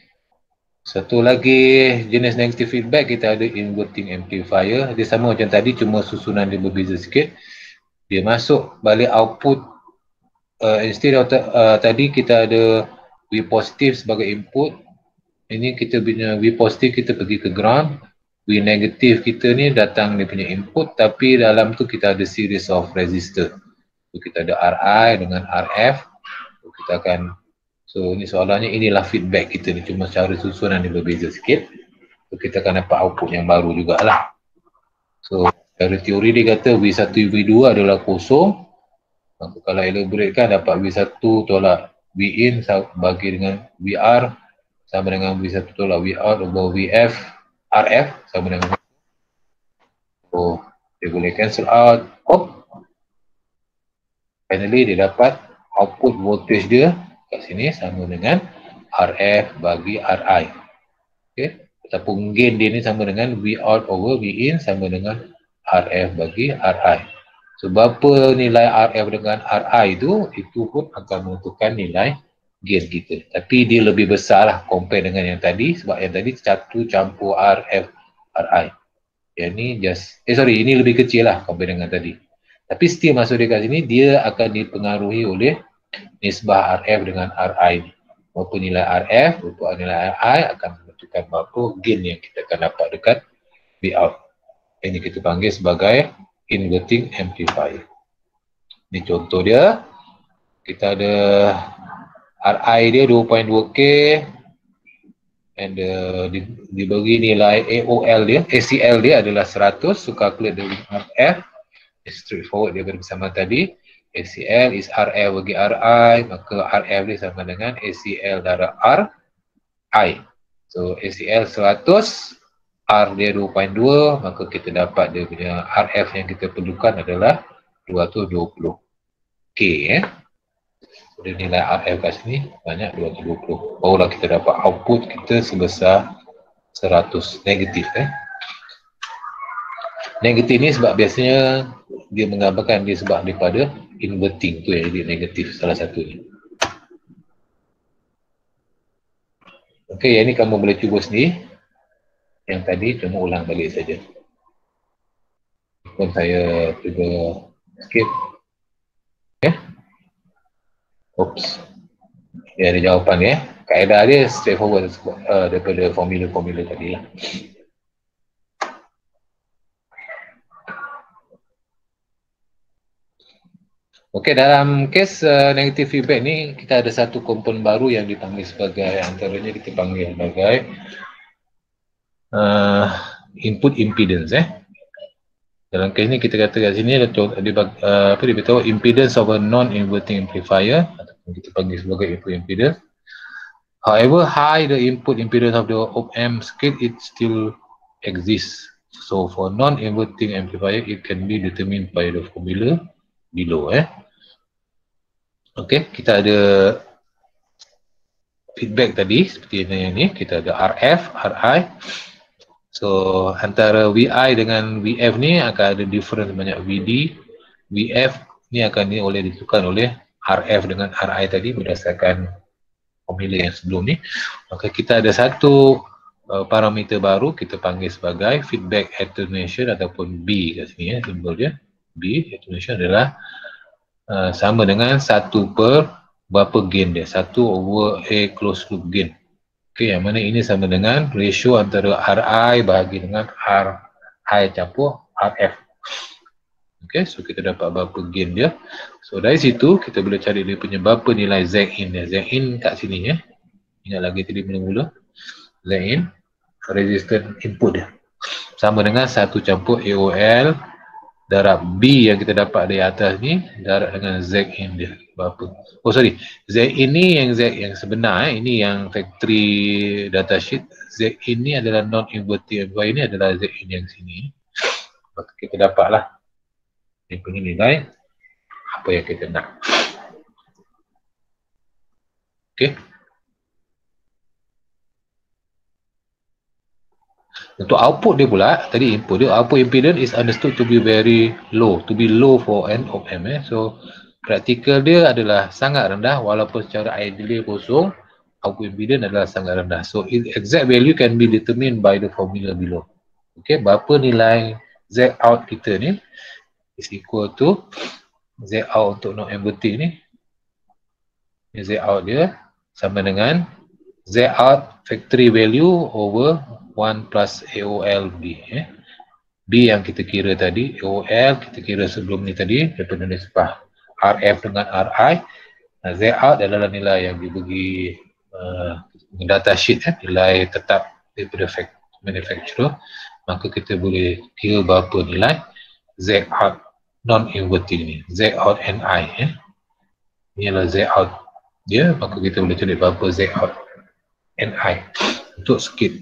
Satu lagi jenis negative feedback kita ada inverting amplifier. Dia sama macam tadi, cuma susunan dia berbeza sikit. Dia masuk balik output uh, instead of uh, tadi kita ada V positif sebagai input. Ini kita punya V positif kita pergi ke ground. V negatif kita ni datang dia punya input, tapi dalam tu kita ada series of resistor. So, kita ada R I dengan R F. So, kita akan So ni soalannya inilah feedback kita ni, cuma secara susunan dia berbeza sikit. So kita akan dapat output yang baru jugalah. So dari teori dia kata V satu V dua adalah kosong. Maka kalau elaborate kan dapat V satu tolak V in bagi dengan V R sama dengan V satu tolak V out over V F R F sama dengan. So dia boleh cancel out. Oh. Finally dia dapat output voltage dia kat sini sama dengan R F bagi R I. Okey, ataupun gain dia ni sama dengan V out over V in sama dengan R F bagi R I. So berapa nilai R F dengan R I tu, itu pun akan menentukan nilai gain kita. Tapi dia lebih besar lah compare dengan yang tadi, sebab yang tadi satu campur R F R I. Yang ni just, eh sorry, ini lebih kecil lah compare dengan tadi. Tapi still masuk dekat sini, dia akan dipengaruhi oleh nisbah R F dengan R I. Berapa nilai R F, berapa nilai R I akan menentukan berapa gain yang kita akan dapat dekat V out. Ini kita panggil sebagai inverting amplifier. Ini contoh dia. Kita ada R I dia dua koma dua K and uh, diberi nilai A O L dia, A C L dia adalah seratus. So calculate dengan R F. Straightforward dia bersama tadi. A C L is R F bagi R I, maka R F dia sama dengan A C L darab R I. So A C L seratus, R dia dua koma dua, maka kita dapat dia punya R F yang kita perlukan adalah dua ratus dua puluh K. Eh. So, dia nilai R F kat sini banyak dua ratus dua puluh. Barulah kita dapat output kita sebesar seratus negatif. Eh. Negatif ni sebab biasanya dia menggambarkan dia sebab daripada inverting tu yang jadi negatif salah satunya. Okey, yang ni kamu boleh cuba sendiri. Yang tadi cuma ulang balik saja. Pun saya cuba skip. Okey. Oops. Dia ada jawapan ya. Kaedah dia straightforward uh, daripada formula-formula tadi lah. Okey, dalam kes uh, negative feedback ni kita ada satu komponen baru yang dipanggil sebagai, antaranya kita panggil sebagai uh, input impedance eh. Dalam kes ni kita kata kat sini ada uh, apa dia beritahu impedance of a non-inverting amplifier ataupun kita panggil sebagai input impedance. However high the input impedance of the op-amp circuit, it still exists. So for non-inverting amplifier it can be determined by the formula below eh. Okey, kita ada feedback tadi seperti yang ni, kita ada R F, R I. So antara V I dengan V F ni akan ada difference banyak V D. V F ni akan ni oleh ditentukan oleh R F dengan R I tadi berdasarkan formula yang sebelum ni. Maka kita ada satu uh, parameter baru kita panggil sebagai feedback attenuation ataupun B kat sini ya, simbol dia. B attenuation adalah Uh, sama dengan satu per berapa gain dia, satu over A closed loop gain. Okey, yang mana ini sama dengan ratio antara R I bahagi dengan R I campur R F. Okey, so kita dapat berapa gain dia. So dari situ kita boleh cari dia punya berapa nilai Z in dia. Z in kat sini ya. Ingat lagi tadi mula-mula. Z in resistance input dia sama dengan satu campur A O L darab B yang kita dapat dari atas ni darab dengan Z in dia berapa. Oh sorry, Z in ni yang Z yang sebenar eh. Ini yang factory datasheet. Z in ni adalah non-inverting amplifier, ini adalah Z in yang sini. Maka kita dapatlah dia punya nilai apa yang kita nak. Okey. Untuk output dia pula, tadi input dia, output impedance is understood to be very low, to be low for an op-amp eh. So praktikal dia adalah sangat rendah walaupun secara ideal kosong, output impedance adalah sangat rendah. So exact value can be determined by the formula below. Okay, berapa nilai Z out kita ni is equal to Z out untuk non-inverting ni. Z out dia sama dengan Z out factory value over one plus A O L B eh. B yang kita kira tadi, A O L kita kira sebelum ni tadi daripada nisbah R F dengan R I. Nah, Z out adalah nilai yang dibagi uh, data sheet eh, nilai tetap daripada manufacturer. Maka kita boleh kira berapa nilai Z out non-inverting ni, Z out N I eh. Ini adalah Z out dia, maka kita boleh cari berapa Z out N I untuk skip.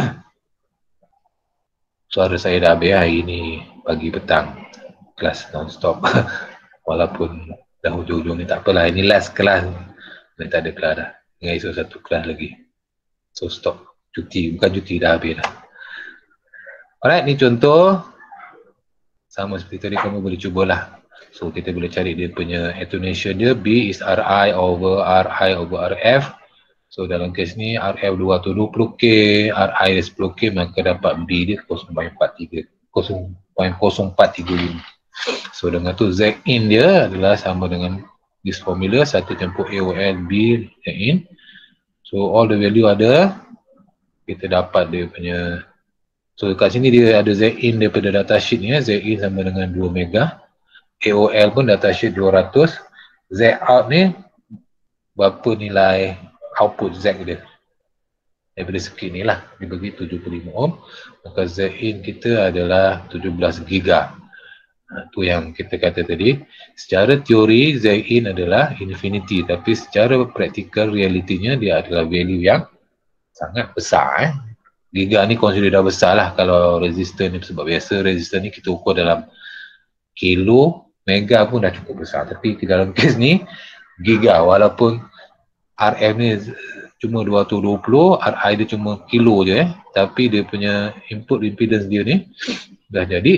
Suara saya dah habis hari ni pagi petang kelas non-stop. Walaupun dah hujung-hujung ni tak apalah, ini last kelas ni, tak ada kelas dah, tinggal esok satu kelas lagi, so stop, cuti, bukan cuti, dah habis dah. Alright, ni contoh sama seperti tadi, kamu boleh cubalah. So kita boleh cari dia punya attenuation dia, B is R I over R I over R F. So dalam kes ni R F dua ratus dua puluh K, R I sepuluh K, maka dapat B dia kosong koma empat tiga lima. So dengan tu Z in dia adalah sama dengan this formula, satu campur A O L B Z in. So all the value ada, kita dapat dia punya. So kat sini dia ada Z in daripada datasheet ni, Z in sama dengan dua mega. A O L pun datasheet dua ratus. Z out ni berapa nilai output Z dia daripada circuit ni lah, dibagi tujuh puluh lima ohm, maka Z in kita adalah tujuh belas giga. Ha, tu yang kita kata tadi, secara teori Z in adalah infinity, tapi secara praktikal realitinya dia adalah value yang sangat besar eh. Giga ni consider dah besar lah kalau resistor ni, sebab biasa resistor ni kita ukur dalam kilo, mega pun dah cukup besar, tapi dalam kes ni giga, walaupun R F ni cuma dua ratus dua puluh, R I dia cuma kilo je eh, tapi dia punya input impedance dia ni dah jadi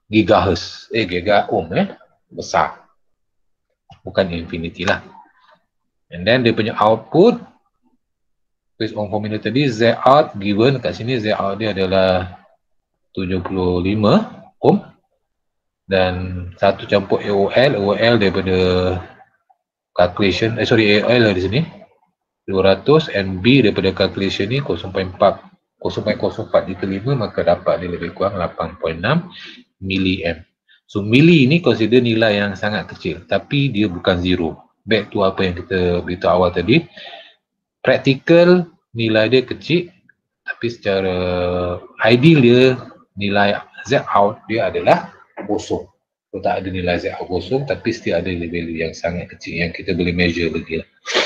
gigahertz, eh giga ohm eh, besar. Bukan infinity lah. And then dia punya output based on formula tadi, Z out given kat sini, Z out dia adalah tujuh puluh lima ohm dan satu campur A O L, A O L daripada calculation, eh sorry A O L di sini dua ratus and B daripada calculation ni kosong perpuluhan empat kosong perpuluhan kosong empat jika lima, maka dapat dia lebih kurang lapan perpuluhan enam milliamp. So milli ni consider nilai yang sangat kecil, tapi dia bukan zero. Back to apa yang kita beritahu awal tadi, practical nilai dia kecil, tapi secara ideal dia nilai Z out dia adalah kosong. So tak ada nilai Z out kosong, tapi still ada value yang sangat kecil yang kita boleh measure lagi lah.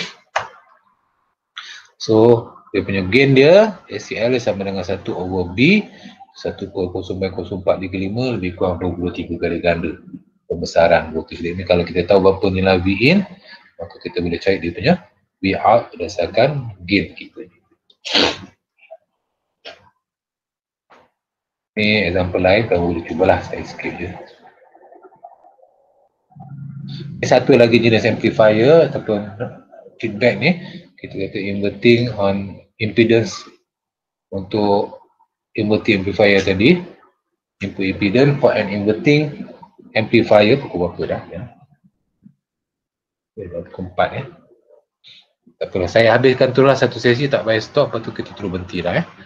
So dia punya gain dia A C L dia sama dengan satu over B, satu kosong perpuluhan kosong empat tiga lima lebih kurang dua puluh tiga kali ganda pembesaran voltage dia. Ini kalau kita tahu berapa nilai V in, maka kita boleh cari dia punya V out berdasarkan gain kita. Ini example lain, kamu boleh cubalah, saya skip je. Ini satu lagi jenis amplifier ataupun feedback ni, kita kata inverting on impedance. Untuk inverting amplifier tadi, input impedance for an inverting amplifier, pukul berapa dah ya? Pukul empat ya. Tak apalah, saya habiskan terus satu sesi, tak payah stop, lepas tu kita terus berhenti lah ya.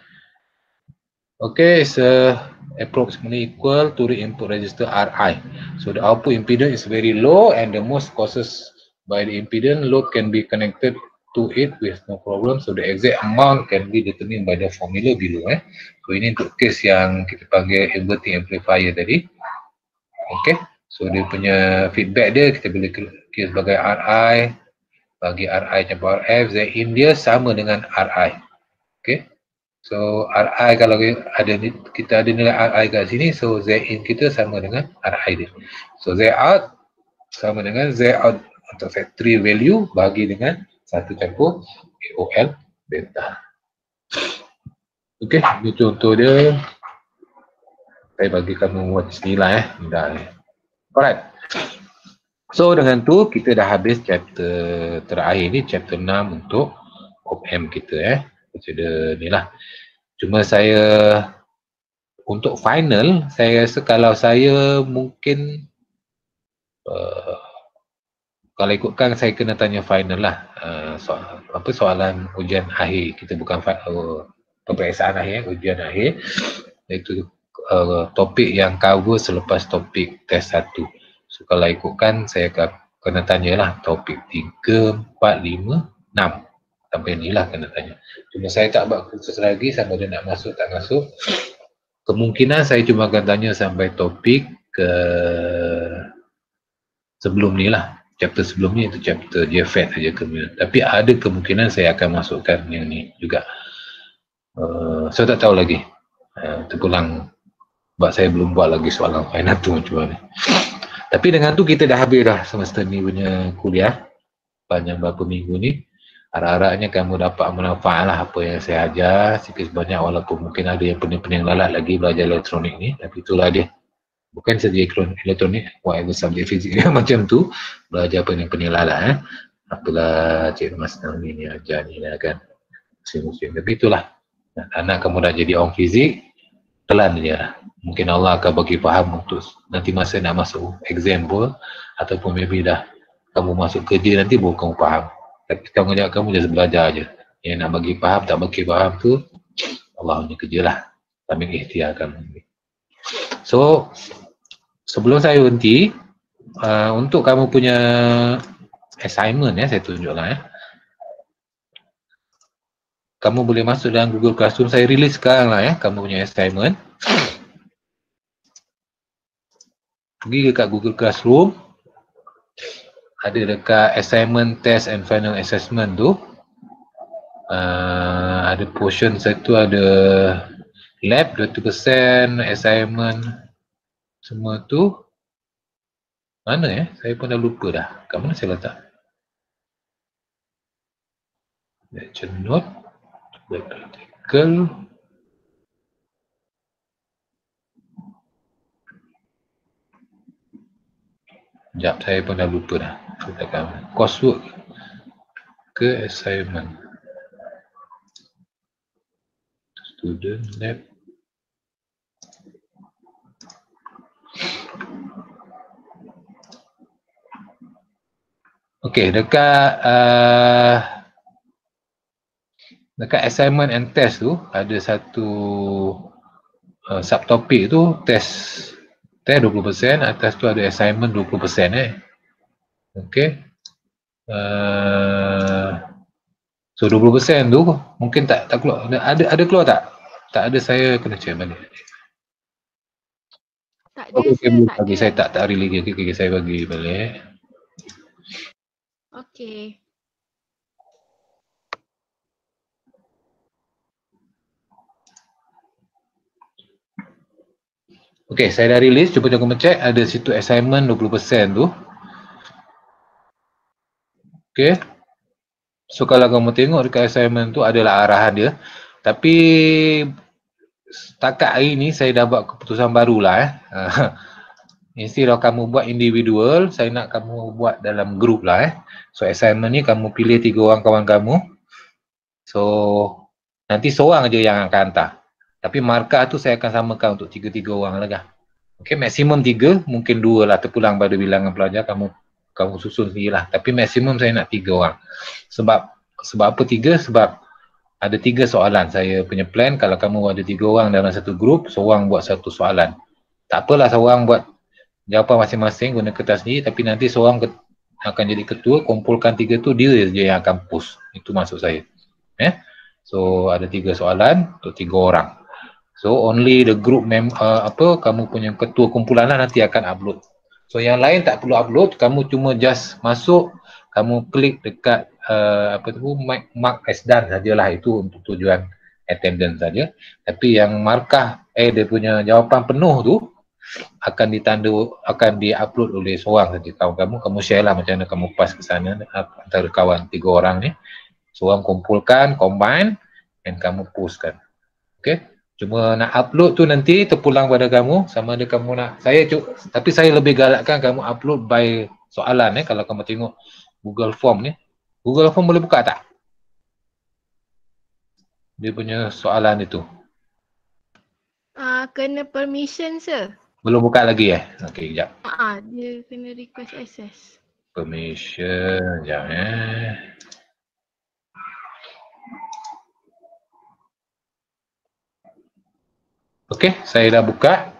Okay, so approximately equal to the input resistor R I. So the output impedance is very low and the most causes by the impedance load can be connected to it with no problem. So the exact amount can be determined by the formula below. Eh. So ini untuk case yang kita panggil inverting amplifier tadi. Okay, so dia punya feedback dia kita boleh kira sebagai R I bagi R I campur R F, Z in dia sama dengan R I. Okay. So R I kalau ada kita ada nilai R I kat sini, so Z in kita sama dengan R I dia. So Z out sama dengan Z out atau factory value bagi dengan satu campur A O L delta. Okey, ini contoh dia. Saya bagi kamu buat nilai eh, nilai. Alright. So dengan tu kita dah habis chapter terakhir ni, chapter enam untuk op-amp kita eh. Consider ni lah. Cuma saya untuk final, saya rasa kalau saya mungkin uh, kalau ikutkan saya kena tanya final lah. Uh, soal, apa soalan ujian akhir, kita bukan uh, peperiksaan akhir, ujian akhir. Itu uh, topik yang cover selepas topik test satu. So kalau ikutkan saya kena tanyalah topik tiga, empat, lima, enam. Sampai ni lah kena tanya. Cuma saya tak buat kursus lagi sama dia nak masuk tak masuk. Kemungkinan saya cuma akan tanya sampai topik ke sebelum ni lah. Chapter sebelum ni itu chapter J F E T saja kemungkinan. Tapi ada kemungkinan saya akan masukkan yang ni juga. Uh, saya tak tahu lagi. Uh, terpulang. Sebab saya belum buat lagi soalan final tu macam mana. Tapi dengan tu kita dah habis dah semester ni punya kuliah. Panjang berapa minggu ni. Harap-harapnya kamu dapat manfaat lah apa yang saya ajar sikit sebanyak, walaupun mungkin ada yang pening-pening lalat lagi belajar elektronik ni, tapi itulah dia. Bukan saja elektronik, whatever subjek fizik dia macam tu, belajar pening-pening lalat eh. Apalah Cik Mas Nami ni ajar ni lah kan. Musim-musim. Tapi itulah. Anak kamu dah jadi orang fizik, telan je lah. Mungkin Allah akan bagi faham untuk nanti masa nak masuk exam pun, ataupun maybe dah kamu masuk kerja nanti baru kamu faham. Tapi tanggungjawab kamu just belajar je. Yang nak bagi faham, tak bagi faham tu Allah punya kerja lah. Kami ikhtiarkan. So, sebelum saya berhenti, uh, untuk kamu punya assignment ya, saya tunjuklah ya. Kamu boleh masuk dalam Google Classroom. Saya release sekarang lah ya, kamu punya assignment. Pergi dekat Google Classroom. Ada dekat assignment, test and final assessment tu. Uh, ada portion satu, ada lab dua puluh peratus, assignment, semua tu. Mana ya? Saya pun dah lupa dah. Kat mana saya letak? Lecture note, web article. Sekejap, saya pun dah lupa dah. Coursework ke assignment? Student lab. Okey, dekat uh, dekat assignment and test tu ada satu uh, subtopik tu test test dua puluh peratus, atas tu ada assignment dua puluh peratus eh. Okey. Uh, so dua puluh peratus tu mungkin tak tak keluar. Ada ada keluar tak? Tak ada, saya kena check balik. Tak ada, oh, sir, tak bagi ada. Saya tak tak really lagi. Okay, saya bagi balik. Okey. Okey, saya dah release. Cuba cuba check ada situ assignment dua puluh peratus tu. Okey. So kalau kamu tengok dekat assignment tu adalah arahan dia. Tapi setakat hari ni saya dah buat keputusan barulah eh. Instead of kamu buat individual, saya nak kamu buat dalam group lah eh. So assignment ni kamu pilih tiga orang kawan kamu. So nanti seorang je yang akan hantar. Tapi markah tu saya akan samakan untuk tiga-tiga orang lah. Okey, maksimum tiga, mungkin dua lah terpulang pada bilangan pelajar, kamu kamu susun sendiri lah. Tapi maksimum saya nak tiga orang. Sebab sebab apa tiga? Sebab ada tiga soalan saya punya plan. Kalau kamu ada tiga orang dalam satu grup, seorang buat satu soalan. Tak apalah seorang buat jawapan masing-masing guna kertas sendiri, tapi nanti seorang akan jadi ketua, kumpulkan tiga tu, dia je yang akan post. Itu maksud saya. Eh? So ada tiga soalan untuk tiga orang. So only the group mem uh, apa kamu punya ketua kumpulan lah nanti akan upload. So yang lain tak perlu upload, kamu cuma just masuk, kamu klik dekat uh, apa tu mark, mark as done sajalah, itu untuk tujuan attendance saja. Tapi yang markah eh dia punya jawapan penuh tu akan ditanda, akan di-upload oleh seorang saja kawan kamu. Kamu share lah macam mana kamu pas ke sana antara kawan tiga orang ni. Seorang kumpulkan, combine dan kamu postkan. Okey. Cuma nak upload tu nanti terpulang pada kamu, sama ada kamu nak, saya cu tapi saya lebih galakkan kamu upload by soalan eh. Kalau kamu tengok Google Form ni, Google Form boleh buka tak? Dia punya soalan itu. Ah, uh, kena permission, sir. Belum buka lagi eh? Okey, kejap. Ah, uh, dia kena request access. Permission, kejap eh. Okey, saya dah buka.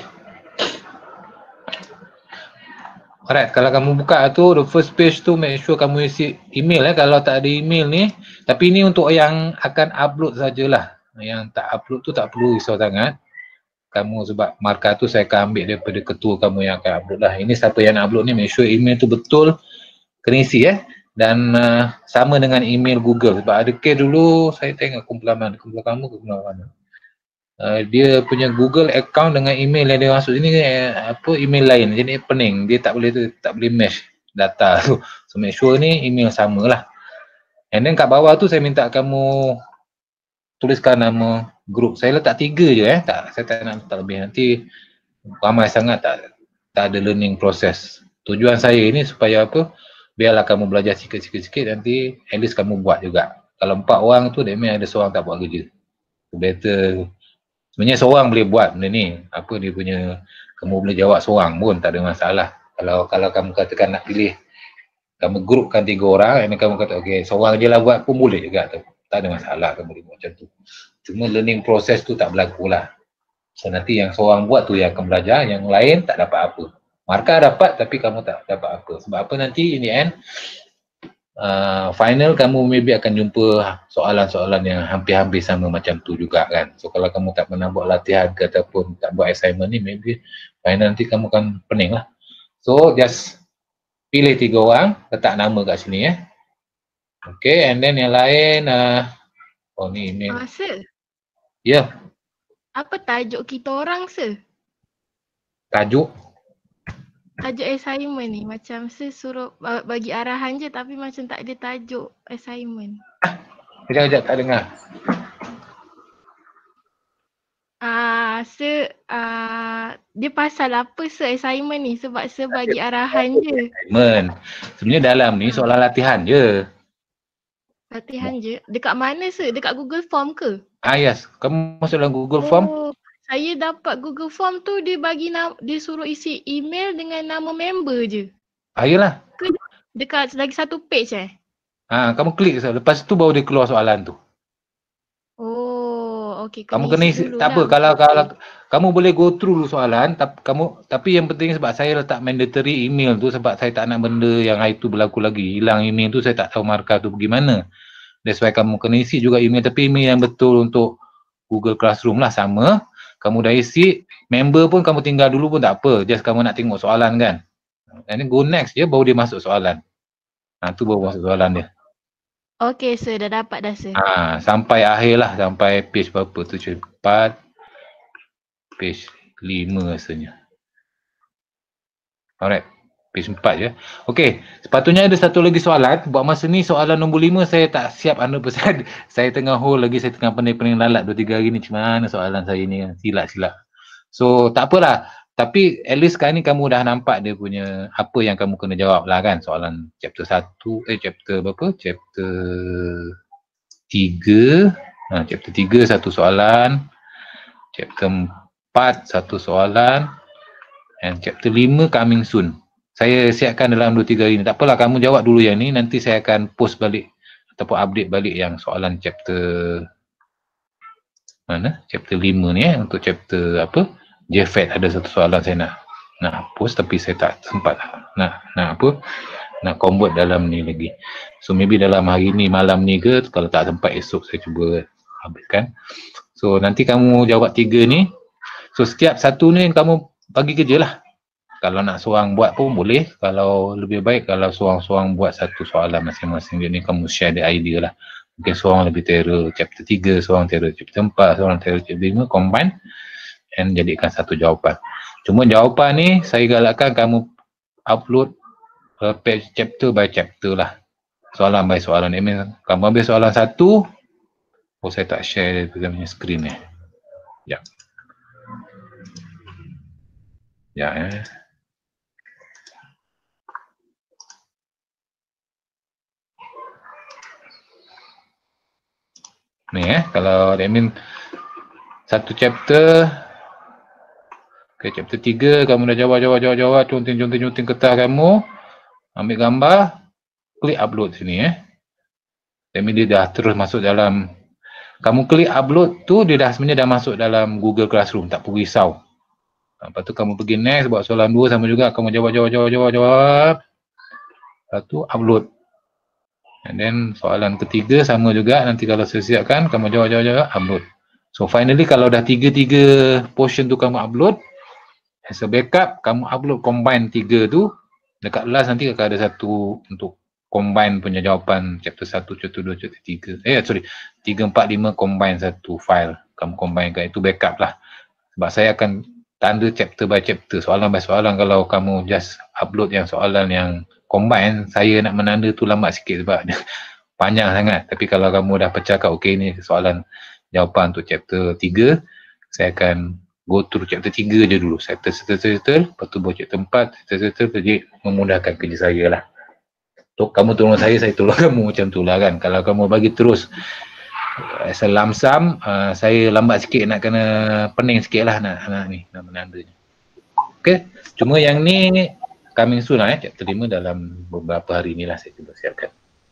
Alright, kalau kamu buka tu, the first page tu make sure kamu isi email eh. Kalau tak ada email ni, tapi ni untuk yang akan upload sajalah. Yang tak upload tu tak perlu risau sangat. Kamu sebab markah tu saya akan ambil daripada ketua kamu yang akan upload lah. Ini siapa yang nak upload ni, make sure email tu betul kena isi eh. Dan uh, sama dengan email Google. Sebab ada case dulu saya tengok kumpulan mana, kumpulan kamu kumpulan mana. Uh, dia punya Google account dengan email yang dia masuk sini uh, apa email lain, jadi pening, dia tak boleh tu, tak boleh match data tu. So make sure ni email samalah. And then kat bawah tu saya minta kamu tuliskan nama grup. Saya letak tiga je eh, tak, saya tak nak letak lebih, nanti ramai sangat tak tak ada learning process. Tujuan saya ini supaya apa, biarlah kamu belajar sikit-sikit, nanti at least kamu buat juga. Kalau empat orang tu, that means ada seorang tak buat kerja. So better. Sebenarnya seorang boleh buat benda ni. Apa dia punya, kamu boleh jawab seorang pun tak ada masalah. Kalau kalau kamu katakan nak pilih, kamu grupkan tiga orang, and kamu kata okey, seorang je lah buat pun boleh juga tu. Tak ada masalah kamu boleh buat macam tu. Cuma learning process tu tak berlaku lah. So nanti yang seorang buat tu yang akan belajar, yang lain tak dapat apa. Markah dapat tapi kamu tak dapat apa. Sebab apa nanti in the end, Uh, final kamu maybe akan jumpa soalan-soalan yang hampir-hampir sama macam tu juga kan. So kalau kamu tak pernah buat latihan ke ataupun tak buat assignment ni, maybe final nanti kamu akan pening lah. So just pilih tiga orang, letak nama kat sini ya. Okay, and then yang lain uh, oh ni email. Ah, uh, sir. Ya. Yeah. Apa tajuk kita orang, sir? Tajuk? Tajuk assignment ni macam saya suruh bagi arahan je tapi macam tak ada tajuk assignment. Kejap-kejap tak dengar. Ah, uh, saya uh, dia pasal apa Sir assignment ni? Sebab Sir bagi arahan je. Assignment. Sebenarnya dalam ni soalan latihan je. Latihan je. Dekat mana Sir? Dekat Google Form ke? Ah yes, kamu masuk dalam Google Form. Oh, saya dapat Google Form tu dia bagi na- dia suruh isi email dengan nama member je. Ah yelah. Ke dekat lagi satu page eh? Ah, kamu klik, lepas tu baru dia keluar soalan tu. Oh, okey, Kamu kena kena isi isi, dulu tak apa, lah. kalau kalau kamu boleh go through dulu soalan, tapi kamu tapi yang penting sebab saya letak mandatory email tu sebab saya tak nak benda yang hari tu berlaku lagi. Hilang email tu saya tak tahu markah tu bagaimana. That's why kamu kena isi juga email, tapi email yang betul untuk Google Classroom lah sama. Kamu dah isi, member pun kamu tinggal dulu pun tak apa. Just kamu nak tengok soalan kan. And then go next je baru dia masuk soalan. Ha, tu baru masuk soalan dia. Okey Sir, dah dapat dah Sir. Ha, sampai akhir lah, sampai page berapa tu, page empat, page lima rasanya. Alright, page empat je. Okey, sepatutnya ada satu lagi soalan. Buat masa ni soalan nombor lima saya tak siap one hundred percent. Saya tengah hold lagi, saya tengah pening-pening lalat dua tiga hari ni. Macam mana soalan saya ni, silap-silap. So tak apalah. Tapi at least sekarang ni kamu dah nampak dia punya apa yang kamu kena jawab lah kan. Soalan chapter satu, eh chapter berapa? Chapter tiga. Ha, chapter tiga satu soalan. Chapter empat satu soalan. And chapter lima coming soon. Saya siapkan dalam dua tiga hari ni. Tak apalah, kamu jawab dulu yang ni. Nanti saya akan post balik ataupun update balik yang soalan chapter mana? Chapter lima ni eh. Untuk chapter apa? J F E T ada satu soalan saya nak nak post tapi saya tak sempat nak nak apa? Nak convert dalam ni lagi. So maybe dalam hari ni, malam ni ke, kalau tak sempat esok saya cuba habiskan. So nanti kamu jawab tiga ni. So setiap satu ni kamu bagi kerja lah. Kalau nak seorang buat pun boleh. Kalau lebih baik kalau seorang-seorang buat satu soalan masing-masing. Dia ni kamu share the idea lah. Mungkin seorang lebih terror chapter tiga, seorang terror chapter empat, seorang terror chapter lima, combine and jadikan satu jawapan. Cuma jawapan ni saya galakkan kamu upload uh, page chapter by chapter lah. Soalan by soalan. I mean, kamu ambil soalan satu. Oh saya tak share dia punya screen ni. Ya. Ya eh. Ni eh, kalau admin satu chapter, okay, chapter tiga kamu dah jawab, jawab, jawab, jawab, conting, conting, conting kertas kamu, ambil gambar, klik upload sini eh. Admin dia dah terus masuk dalam, kamu klik upload tu dia dah sebenarnya dah masuk dalam Google Classroom, tak perlu risau. Lepas tu kamu pergi next, buat soalan dua sama juga, kamu jawab, jawab, jawab, jawab, jawab. Lepas tu upload. And then soalan ketiga sama juga, nanti kalau saya siapkan, kamu jawab, jawab, jawab, upload. So finally kalau dah tiga-tiga portion tu kamu upload, as a backup, kamu upload combine tiga tu, dekat last nanti akan ada satu untuk combine punya jawapan chapter satu, chapter dua, chapter tiga. Eh sorry, tiga, empat, lima combine satu file. Kamu combine kan, itu backup lah. Sebab saya akan tanda chapter by chapter, soalan by soalan. Kalau kamu just upload yang soalan yang combine, saya nak menanda tu lambat sikit sebab panjang sangat. Tapi kalau kamu dah pecahkan, okey ni soalan jawapan untuk chapter tiga, saya akan go through chapter tiga je dulu. Settle, settle, settle, lepas tu buat chapter empat, settle, settle, jadi memudahkan kerja saya lah. Untuk kamu tolong saya, saya tolong kamu macam tu lah kan. Kalau kamu bagi terus as a lump sum, uh, saya lambat sikit nak kena pening sikit lah nak, nak ni, nak menandanya. Okay, cuma yang ni coming soon lah eh, chapter lima dalam beberapa hari ni lah saya cuba siapkan.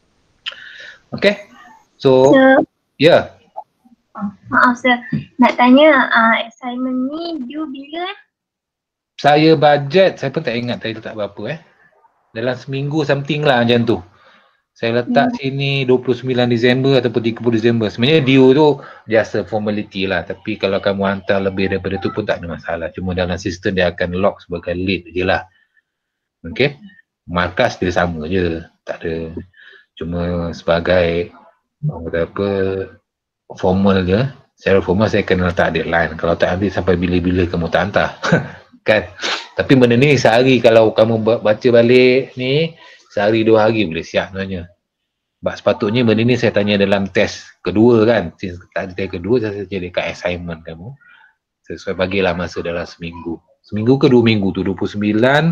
Okay, so ya. Yeah. Oh, maaf Sir, nak tanya uh, assignment ni due bila eh? Saya budget, saya pun tak ingat saya letak berapa eh. Dalam seminggu something lah macam tu. Saya letak hmm. sini dua puluh sembilan Disember ataupun tiga puluh Disember. Sebenarnya due tu just a formality lah. Tapi kalau kamu hantar lebih daripada tu pun tak ada masalah. Cuma dalam sistem dia akan lock sebagai late je lah. Okay. Markas dia sama je. Tak ada. Cuma sebagai apa, formal je. Secara formal saya kena letak deadline. Kalau tak nanti sampai bila-bila kamu tak hantar. Kan. Tapi benda ni sehari kalau kamu baca balik ni, sehari dua hari boleh siap sebenarnya. Sebab sepatutnya benda ni saya tanya dalam test kedua kan. Tak ada test kedua, saya jadikan assignment kamu. Sesuai bagilah masa dalam seminggu. seminggu ke dua minggu tu, dua puluh sembilan.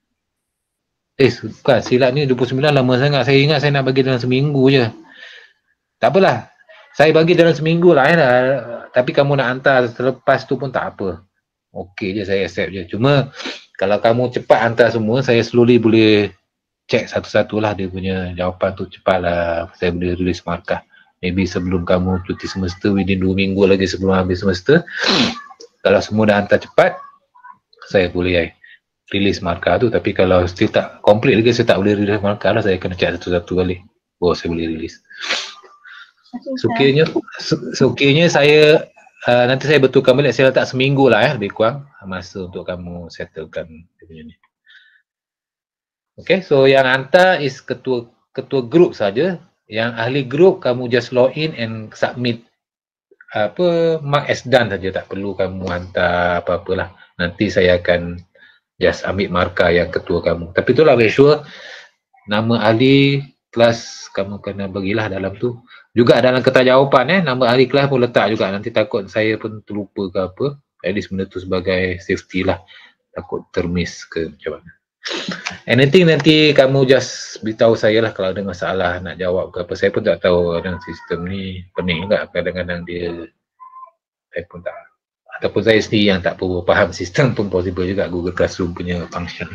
Eh, bukan, silap ni dua puluh sembilan lama sangat. Saya ingat saya nak bagi dalam seminggu je. Tak apalah. Saya bagi dalam seminggu lah. Eh. Tapi kamu nak hantar selepas tu pun tak apa. Okey je, saya accept je. Cuma kalau kamu cepat hantar semua, saya slowly boleh check satu-satu lah dia punya jawapan tu. Cepat lah saya boleh release markah. Maybe sebelum kamu cuti semester, within dua minggu lagi sebelum habis semester. Kalau semua dah hantar cepat, saya boleh release markah tu. Tapi kalau still tak complete lagi, saya tak boleh release markah lah. Saya kena check satu-satu kali. Oh, saya boleh release. Sukirnya, sukirnya saya uh, nanti saya betulkan balik. Saya letak seminggu lah eh, lebih kurang masa untuk kamu settlekan dia punya ni. Okay, so yang hantar is ketua ketua grup saja. Yang ahli grup kamu just log in and submit apa mark as done saja, tak perlu kamu hantar apa-apalah. Nanti saya akan just ambil markah yang ketua kamu. Tapi itulah make sure nama ahli kelas kamu kena bagilah dalam tu. Juga dalam kertas jawapan eh nama ahli kelas pun letak juga. Nanti takut saya pun terlupa ke apa. At least benda tu sebagai safety lah. Takut termiss ke macam mana. Anything nanti kamu just beritahu saya lah kalau ada masalah nak jawab ke apa. Saya pun tak tahu kadang sistem ni pening juga. Kadang-kadang dia saya pun tak, ataupun saya sendiri yang tak perlu faham sistem pun possible juga Google Classroom punya function.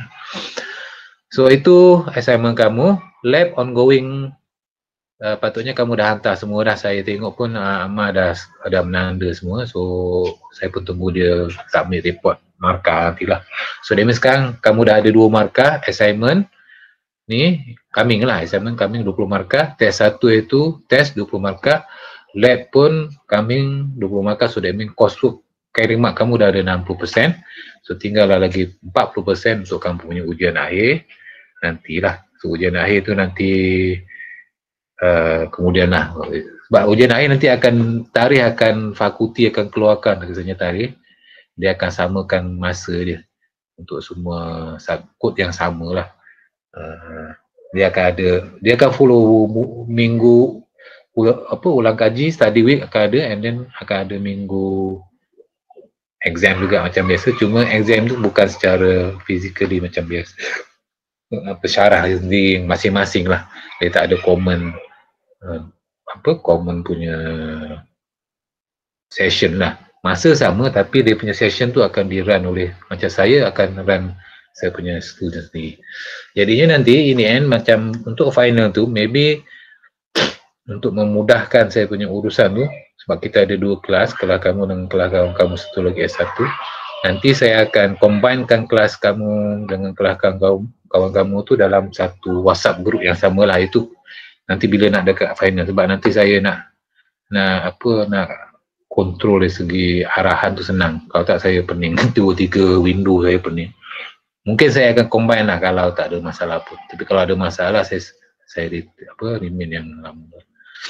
So itu assignment kamu. Lab ongoing, uh, patutnya kamu dah hantar semua dah. Saya tengok pun uh, Amma dah ada menanda semua. So saya pun tunggu dia submit report markah nantilah. So that means sekarang kamu dah ada dua markah assignment ni, coming lah assignment coming dua puluh markah, test satu itu test dua puluh markah, lab pun coming dua puluh markah. So that means coursework carry mark kamu dah ada enam puluh peratus. So tinggallah lagi empat puluh peratus untuk kamu punya ujian akhir nantilah. So ujian akhir tu nanti uh, kemudian lah, sebab ujian akhir nanti akan tarikh akan fakulti akan keluarkan rasanya tarikh. Dia akan samakan masa dia untuk semua kod yang sama lah. Uh, dia akan ada, dia akan follow minggu apa ulang kaji, study week akan ada, and then akan ada minggu exam juga macam biasa. Cuma exam tu bukan secara physically macam biasa. Pensyarah sendiri masing-masing lah. Dia tak ada common uh, apa common punya session lah. Masa sama tapi dia punya session tu akan di run oleh, macam saya akan run saya punya student sendiri. Jadinya nanti ini end macam untuk final tu maybe untuk memudahkan saya punya urusan tu, sebab kita ada dua kelas, kelas kamu dan kelas kawan kamu satu lagi S satu. Nanti saya akan combinekan kelas kamu dengan kelas kawan, kawan kamu tu dalam satu WhatsApp group yang sama lah. Itu nanti bila nak dekat final, sebab nanti saya nak nak apa nak kontrol dari segi arahan tu senang. Kalau tak saya pening. Dua tiga window saya pening. Mungkin saya akan combine lah kalau tak ada masalah pun. Tapi kalau ada masalah saya saya apa remain yang lama.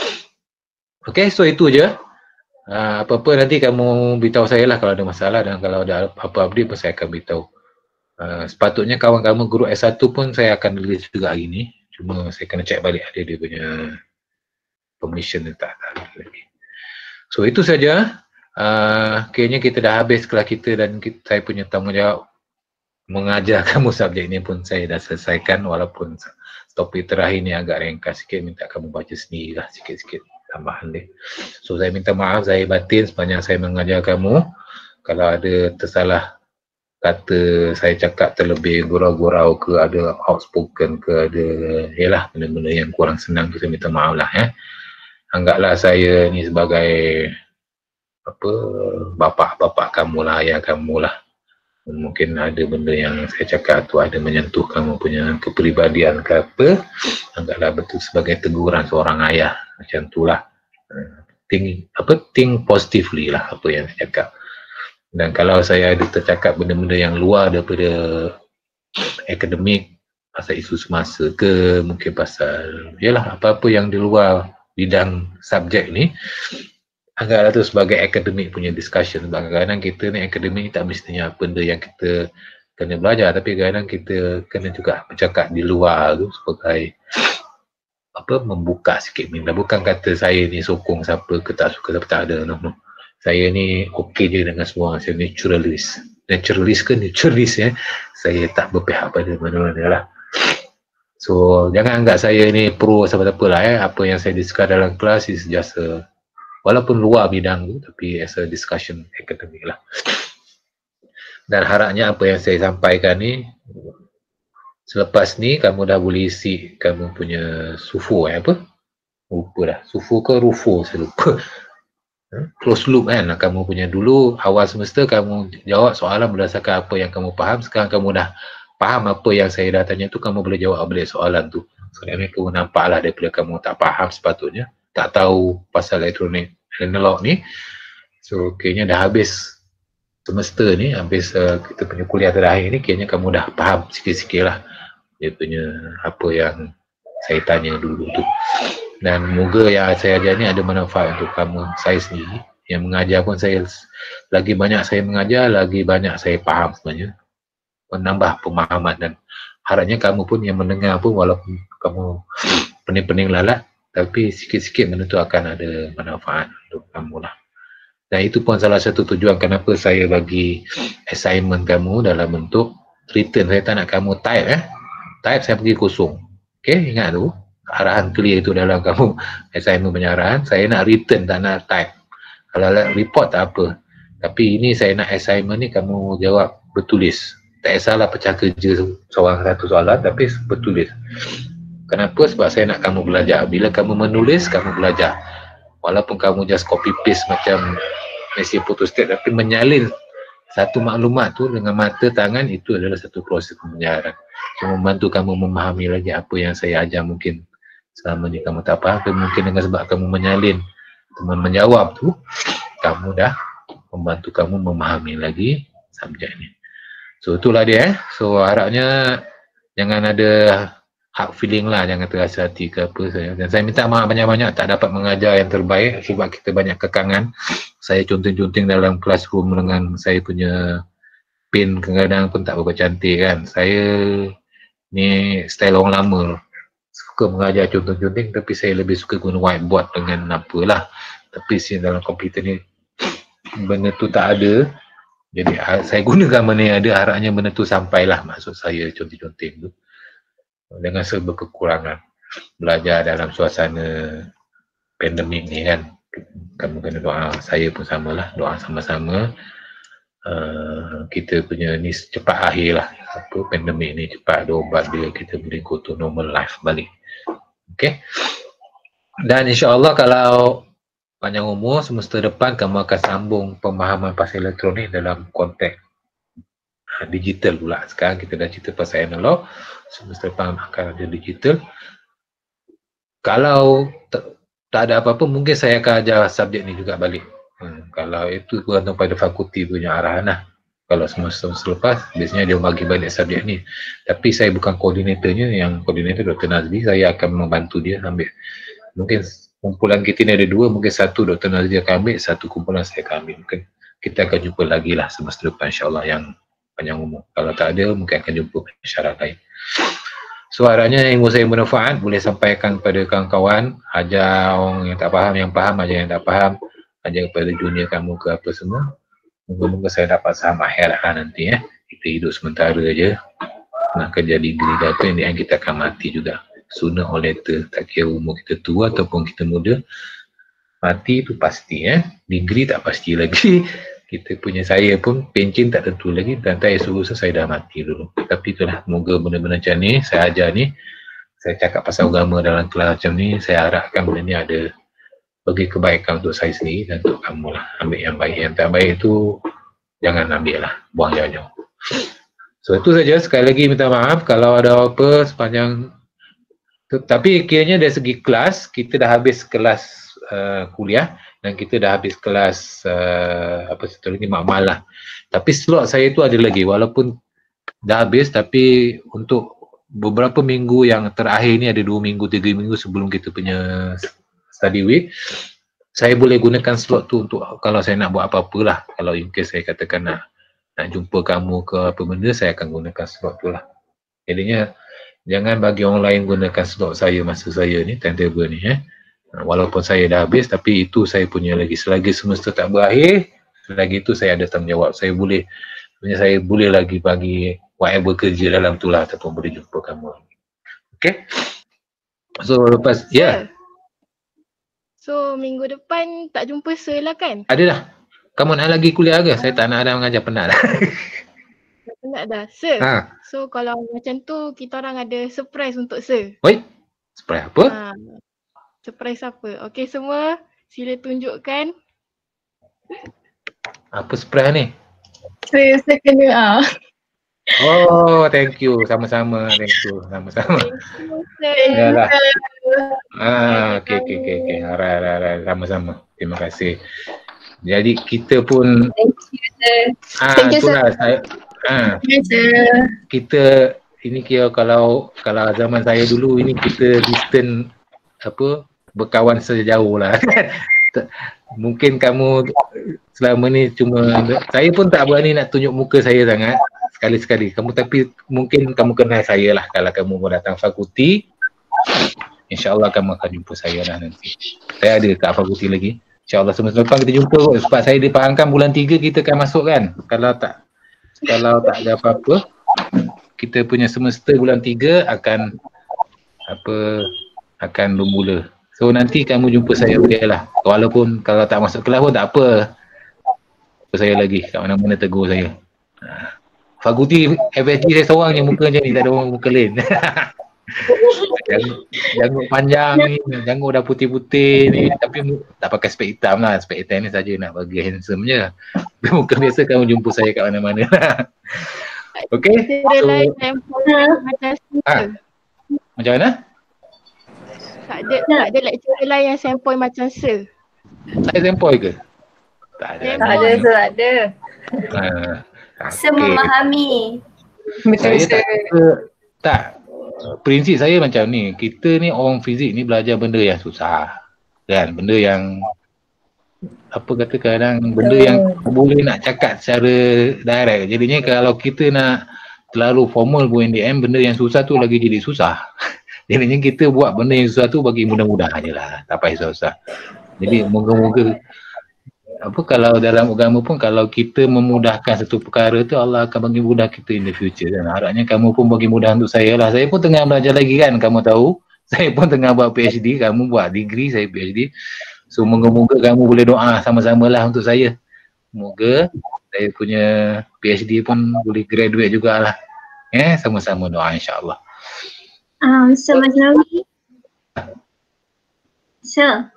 Okay, so itu je. Uh, apa-apa nanti kamu beritahu saya lah kalau ada masalah, dan kalau ada apa-apa update pun saya akan beritahu. Uh, sepatutnya kawan kamu guru S satu pun saya akan release juga hari ni. Cuma saya kena check balik ada dia punya permission atau tak lagi. So itu saja. Uh, kayaknya kita dah habis kelas kita, dan kita, saya punya tanggungjawab mengajar kamu subjek ni pun saya dah selesaikan, walaupun topik terakhir ni agak ringkas sikit, minta kamu baca sendiri lah sikit-sikit tambahan dia. So saya minta maaf, saya batin sepanjang saya mengajar kamu. Kalau ada tersalah kata saya cakap terlebih gurau-gurau ke, ada outspoken ke, ada yalah benda-benda yang kurang senang tu, saya minta maaf lah ya. Anggaplah saya ni sebagai apa bapak-bapak kamu lah, ayah kamu lah. Mungkin ada benda yang saya cakap tu ada menyentuh kamu punya kepribadian ke apa, anggaplah betul sebagai teguran seorang ayah, macam tu lah. Think, apa, think positively lah apa yang saya cakap. Dan kalau saya ada tercakap benda-benda yang luar daripada akademik, pasal isu semasa ke, mungkin pasal yalah apa-apa yang di luar bidang subjek ni, anggaplah tu sebagai akademik punya discussion. Sebab kadang-kadang kita ni akademik tak mestinya benda yang kita kena belajar, tapi kadang kita kena juga bercakap di luar tu sebagai apa, membuka sikit minda. Bukan kata saya ni sokong siapa ke tak suka siapa, tak ada, no, no. Saya ni okey je dengan semua, saya naturalist. naturalist ke naturalist ya. Saya tak berpihak pada mana-mana lah. So jangan anggap saya ni pro apa-apa lah eh. Apa yang saya discuss dalam kelas is just a, walaupun luar bidang tu, tapi as a discussion akademik lah. Dan harapnya apa yang saya sampaikan ni, selepas ni kamu dah boleh isi kamu punya sufo eh apa? Lupa dah. Sufo ke rufo saya lupa. Close loop kan. Kamu punya dulu awal semester kamu jawab soalan berdasarkan apa yang kamu faham. Sekarang kamu dah faham apa yang saya dah tanya tu, kamu boleh jawab balik soalan tu. Sebenarnya kamu nampak lah daripada kamu tak faham sepatutnya, tak tahu pasal elektronik analog ni. So kayaknya dah habis semester ni, habis uh, kita punya kuliah terakhir ni, kayaknya kamu dah faham sikit-sikit lah dia punya apa yang saya tanya dulu tu. Dan moga yang saya ajar ni ada manfaat untuk kamu, saya sendiri yang mengajar pun. Saya lagi banyak saya mengajar, lagi banyak saya faham sebenarnya, menambah pemahaman. Dan harapnya kamu pun yang mendengar pun, walaupun kamu pening-pening lalat, tapi sikit-sikit benda tu akan ada manfaat untuk kamu lah. Dan itu pun salah satu tujuan kenapa saya bagi assignment kamu dalam bentuk written. Saya tak nak kamu type eh. Type saya pergi kosong. Okay, ingat tu. Arahan clear itu dalam kamu assignment punya arahan. Saya nak written, tak nak type. Kalau report tak apa. Tapi ini saya nak assignment ni kamu jawab bertulis. Tak kisahlah pecah kerja seorang satu soalan, tapi bertulis. Kenapa? Sebab saya nak kamu belajar. Bila kamu menulis, kamu belajar. Walaupun kamu just copy paste macam mesej photostat, tapi menyalin satu maklumat tu dengan mata tangan, itu adalah satu proses pembelajaran. Cuma membantu kamu memahami lagi apa yang saya ajar. Mungkin selama ni kamu tak faham, tapi mungkin dengan sebab kamu menyalin teman menjawab tu, kamu dah membantu kamu memahami lagi subjek ni. So itulah dia eh. So harapnya jangan ada hard feeling lah, jangan terasa hati ke apa saya. Dan saya minta maaf banyak-banyak tak dapat mengajar yang terbaik sebab kita banyak kekangan. Saya conteng-conteng dalam classroom dengan saya punya pen, kadang-kadang pun tak berapa cantik kan. Saya ni style orang lama, suka mengajar conteng-conteng, tapi saya lebih suka guna whiteboard dengan apalah. Tapi sini dalam komputer ni benda tu tak ada. Jadi saya gunakan benda yang ada, harapnya benda tu sampailah maksud saya conteng-conteng tu. Dengan serba kekurangan belajar dalam suasana pandemik ni kan, kamu kena doa, saya pun samalah, doa sama-sama uh, kita punya ni cepat akhir lah, apa pandemik ni cepat ada ubat dia, kita boleh go to normal life balik. Okay, dan insyaAllah kalau panjang umur semester depan kamu akan sambung pemahaman pasal elektronik dalam konteks digital pula. Sekarang kita dah cerita pasal analog, semester depan akan ada digital. Kalau tak ada apa-apa, mungkin saya akan ajar subjek ni juga balik. Hmm, kalau itu bergantung pada fakulti punya arahan lah. Kalau semester selepas, biasanya dia bagi balik subjek ni. Tapi saya bukan koordinatornya, yang koordinator Doktor Nazli, saya akan membantu dia ambil. Mungkin kumpulan kita ni ada dua, mungkin satu Doktor Nazli akan ambil, satu kumpulan saya akan ambil. Mungkin kita akan jumpa lagi lah semester depan insyaAllah yang panjang umur. Kalau tak ada, mungkin akan jumpa syarat lain. So harapnya ilmu saya bermanfaat, boleh sampaikan kepada kawan-kawan, ajar orang yang tak faham, yang faham, ajar yang tak faham, ajar kepada junior kamu ke apa semua. Moga-moga saya dapat saham akhirat lah nanti ya. Kita hidup sementara je, nak kerja degree ke apa, yang kita akan mati juga. Sooner or later, tak kira umur kita tua ataupun kita muda, mati itu pasti ya. Degree tak pasti lagi. Kita punya saya pun pencin tak tentu lagi, dan tak suruh saya dah mati dulu. Tapi itulah, moga benda-benda macam ni saya ajar ni, saya cakap pasal agama dalam kelas macam ni, saya harapkan benda ni ada bagi kebaikan untuk saya sendiri dan untuk kamu lah. Ambil yang baik, yang tak baik tu jangan ambil lah, buang jauh-jauh. So itu saja, sekali lagi minta maaf kalau ada apa sepanjang tu. Tapi kiranya dari segi kelas, kita dah habis kelas uh, kuliah, dan kita dah habis kelas uh, apa satu lagi makmal lah. Tapi slot saya tu ada lagi, walaupun dah habis, tapi untuk beberapa minggu yang terakhir ni, ada dua minggu, tiga minggu sebelum kita punya study week, saya boleh gunakan slot tu untuk kalau saya nak buat apa-apa lah. Kalau in case saya katakan nak nak jumpa kamu ke apa benda, saya akan gunakan slot tu lah. Jadinya jangan bagi orang lain gunakan slot saya masa saya ni, timetable ni eh. Walaupun saya dah habis, tapi itu saya punya lagi. Selagi semester tak berakhir, selagi itu saya ada tanggungjawab. Saya boleh Sebenarnya saya boleh lagi bagi whatever kerja dalam tu lah ataupun boleh jumpa kamu. Okay? So lepas, ya. Yeah. So minggu depan tak jumpa Sir lah kan? Ada dah. Kamu nak lagi kuliah ke? Saya tak nak ada mengajar, penat dah. Penat dah. Sir, Ha. so kalau macam tu kita orang ada surprise untuk Sir. Oi, surprise apa? Ha. Surprise apa? Okey semua, sila tunjukkan. Apa surprise ni? Saya, saya kena ah. Oh, thank you. Sama-sama. Thank you. Sama-sama. Thank you, Sir. Yalah. Ah, okey, okey, okey. Okay. Alright, alright, alright. Sama-sama. Terima kasih. Jadi kita pun Thank you, sir. ah, Thank you, itulah saya ah, Thank you, sir. kita ini kira kalau kalau zaman saya dulu ini kita distant apa berkawan sejauh lah. Mungkin kamu selama ni cuma, saya pun tak berani nak tunjuk muka saya sangat sekali-sekali kamu, tapi mungkin kamu kenal saya lah kalau kamu mau datang fakulti. InsyaAllah kamu akan jumpa saya lah nanti. Saya ada kat fakulti lagi. InsyaAllah semester depan kita jumpa kot. Sebab saya dipahamkan bulan tiga kita akan masuk kan. Kalau tak kalau tak ada apa-apa, kita punya semester bulan tiga akan apa akan bermula. So nanti kamu jumpa saya boleh lah. Walaupun kalau tak masuk kelas pun tak apa. Jumpa saya lagi. Kat mana-mana tegur saya. Fakulti F S G saya seorang je muka macam ni. Tak ada orang muka lain. Janggut, janggut panjang ni, janggut dah putih-putih ni, tapi tak pakai spek hitam lah. Spek hitam ni saja nak bagi handsome je. Muka biasa kamu jumpa saya kat mana-mana. Okay, so macam ha, macam mana? Tak ada, tak ada lecturer lain yang sempoi macam Sir. Saya sempoi ke? Tak ada. Tak ada, sir, ada. Ha, Sir okay. memahami. Saya tak, tak. Prinsip saya macam ni, kita ni orang fizik ni belajar benda yang susah kan, benda yang apa kata kadang benda yang boleh nak cakap secara direct. Jadinya kalau kita nak terlalu formal pun D M, benda yang susah tu lagi jadi susah. Jadinya kita buat benda yang susah tu bagi mudah-mudah je lah, tak payah susah-susah. Jadi moga-moga apa kalau dalam agama pun kalau kita memudahkan satu perkara tu Allah akan bagi mudah kita in the future kan. Harapnya kamu pun bagi mudah untuk saya lah. Saya pun tengah belajar lagi kan, kamu tahu. Saya pun tengah buat P H D, kamu buat degree, saya P H D. So moga-moga kamu boleh doa sama-sama lah untuk saya. Moga saya punya P H D pun boleh graduate jugalah. Eh, sama-sama doa insyaAllah. Um, Sir Majnawi. Sir.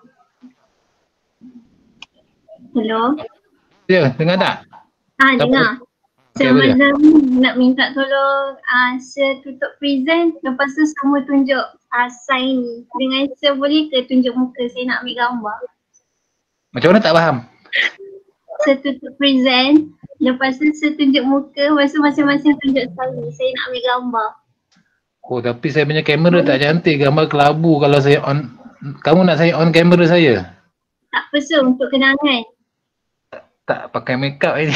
Hello. Ya, dengar tak? Ah, dengar. Okay, Sir Majnawi nak minta tolong uh, Sir tutup present, lepas tu semua tunjuk uh, sign ni. Dengan Sir boleh ke tunjuk muka, saya nak ambil gambar. Macam mana tak faham? Sir tutup present, lepas tu Sir tunjuk muka, lepas tu masing-masing tunjuk sign ni, saya nak ambil gambar. Oh, tapi saya punya kamera tak cantik, gambar kelabu kalau saya on. Kamu nak saya on kamera saya? Tak apa Sir, untuk kenangan. Tak pakai makeup ni.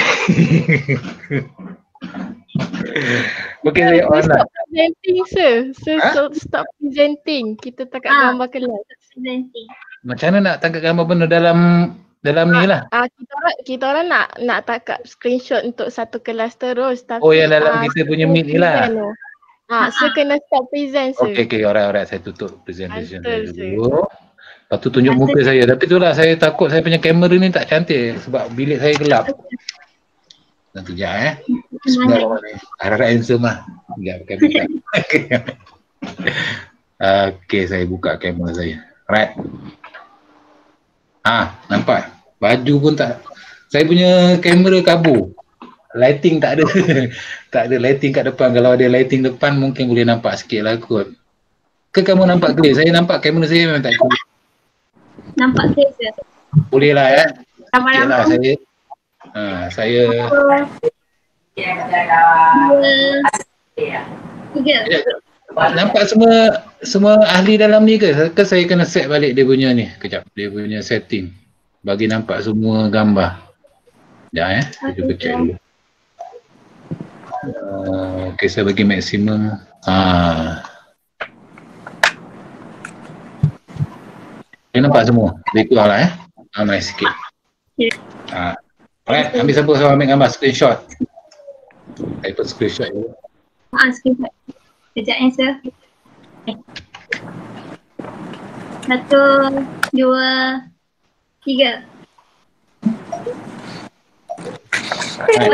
Okey, saya on lah. Stop presenting Sir. Sir Ha? so, stop presenting. Kita tak kat Ah. gambar kelas. Presenting. Macam mana nak tangkap gambar benda dalam dalam ni lah? Ah kita orang kita orang nak nak tangkap screenshot untuk satu kelas terus tapi Oh, yang dalam ah, kita punya Sir meet ni lah. present tu. Ah, Sir kena stop present Sir. Okey, okey, alright, alright. Saya tutup presentation Betul, saya dulu. Lepas tu tunjuk Betul. muka saya. Tapi itulah saya takut saya punya kamera ni tak cantik sebab bilik saya gelap. Nanti sekejap eh. Bismillahirrahmanirrahim. Harap-harap handsome lah. Sekejap pakai makeup. Okey, saya buka kamera saya. Right. Ah, nampak? Baju pun tak. Saya punya kamera kabur. Lighting tak ada. Tak ada lighting kat depan. Kalau ada lighting depan mungkin boleh nampak sikit lah kot. Ke kamu nampak clear? Saya nampak kamera saya memang tak clear. Nampak clear Sir? Boleh lah ya. Sama Okey lah nampak. saya. Ha, saya. Dua. Tiga. Nampak semua semua ahli dalam ni ke? Ke saya kena set balik dia punya ni? Kejap. Dia punya setting. Bagi nampak semua gambar. Sekejap eh. Saya cuba check dulu. Uh, okay, saya bagi maksimum. Ha. Dia nampak semua. Lebih kurang lah eh. Ramai sikit. Ya. Ha. Alright, ambil siapa sama ambil gambar screenshot. Saya pun screenshot dulu. Ah, screenshot. Sekejap ya, sir. Okay. Satu, dua, tiga. Kita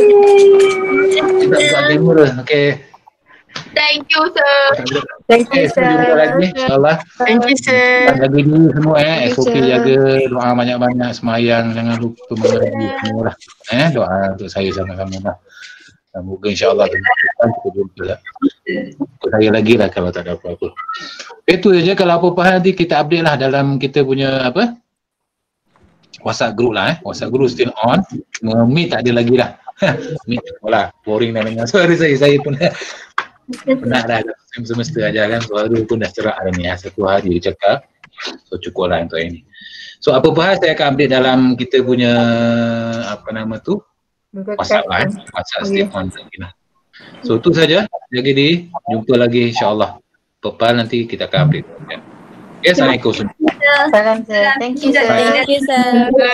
buka kamera. Okay. Thank you, sir. Thank you, Okay, so jumpa sir. lagi insyaAllah. Thank you, sir. Jaga diri semua eh. Thank you, S O P sir. jaga, doa banyak-banyak, semayang, jangan lupa mengaji semua lah. Eh, doa untuk saya sama-sama lah. Semoga insyaAllah kita jumpa lah. Jumpa saya lagi lah kalau tak ada apa-apa. Itu je, kalau apa-apa nanti kita update lah dalam kita punya apa WhatsApp group lah eh. WhatsApp group still on. Meet tak ada lagi lah. Meet lah, boring dah dengar suara saya. Saya pun penat dah semester aja kan, suara pun dah cerak dah ni. Satu hari dia cakap. So cukup lah untuk ini. So apa-apa saya akan update dalam kita punya apa nama tu WhatsApp lah eh. WhatsApp still on lagi lah. So tu saja. Jaga diri. Jumpa lagi insyaAllah. Pepal nanti kita akan update. Okay, Assalamualaikum semua. Salam, sir. Thank you, sir. Thank you, sir.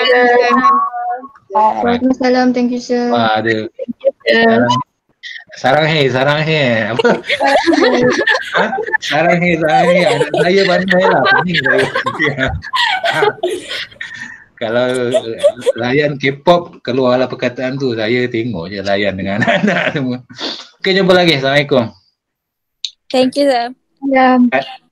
Waalaikumsalam. Thank you, sir. Wah, ada sarang, sarang he, sarang he. Apa? Ha? Sarang he, sarang he. Anak saya pandai lah. Pening saya. Kalau layan K-pop keluarlah perkataan tu, saya tengok je layan dengan anak-anak semua. Okey, jumpa lagi. Assalamualaikum. Thank you, sir. Salam.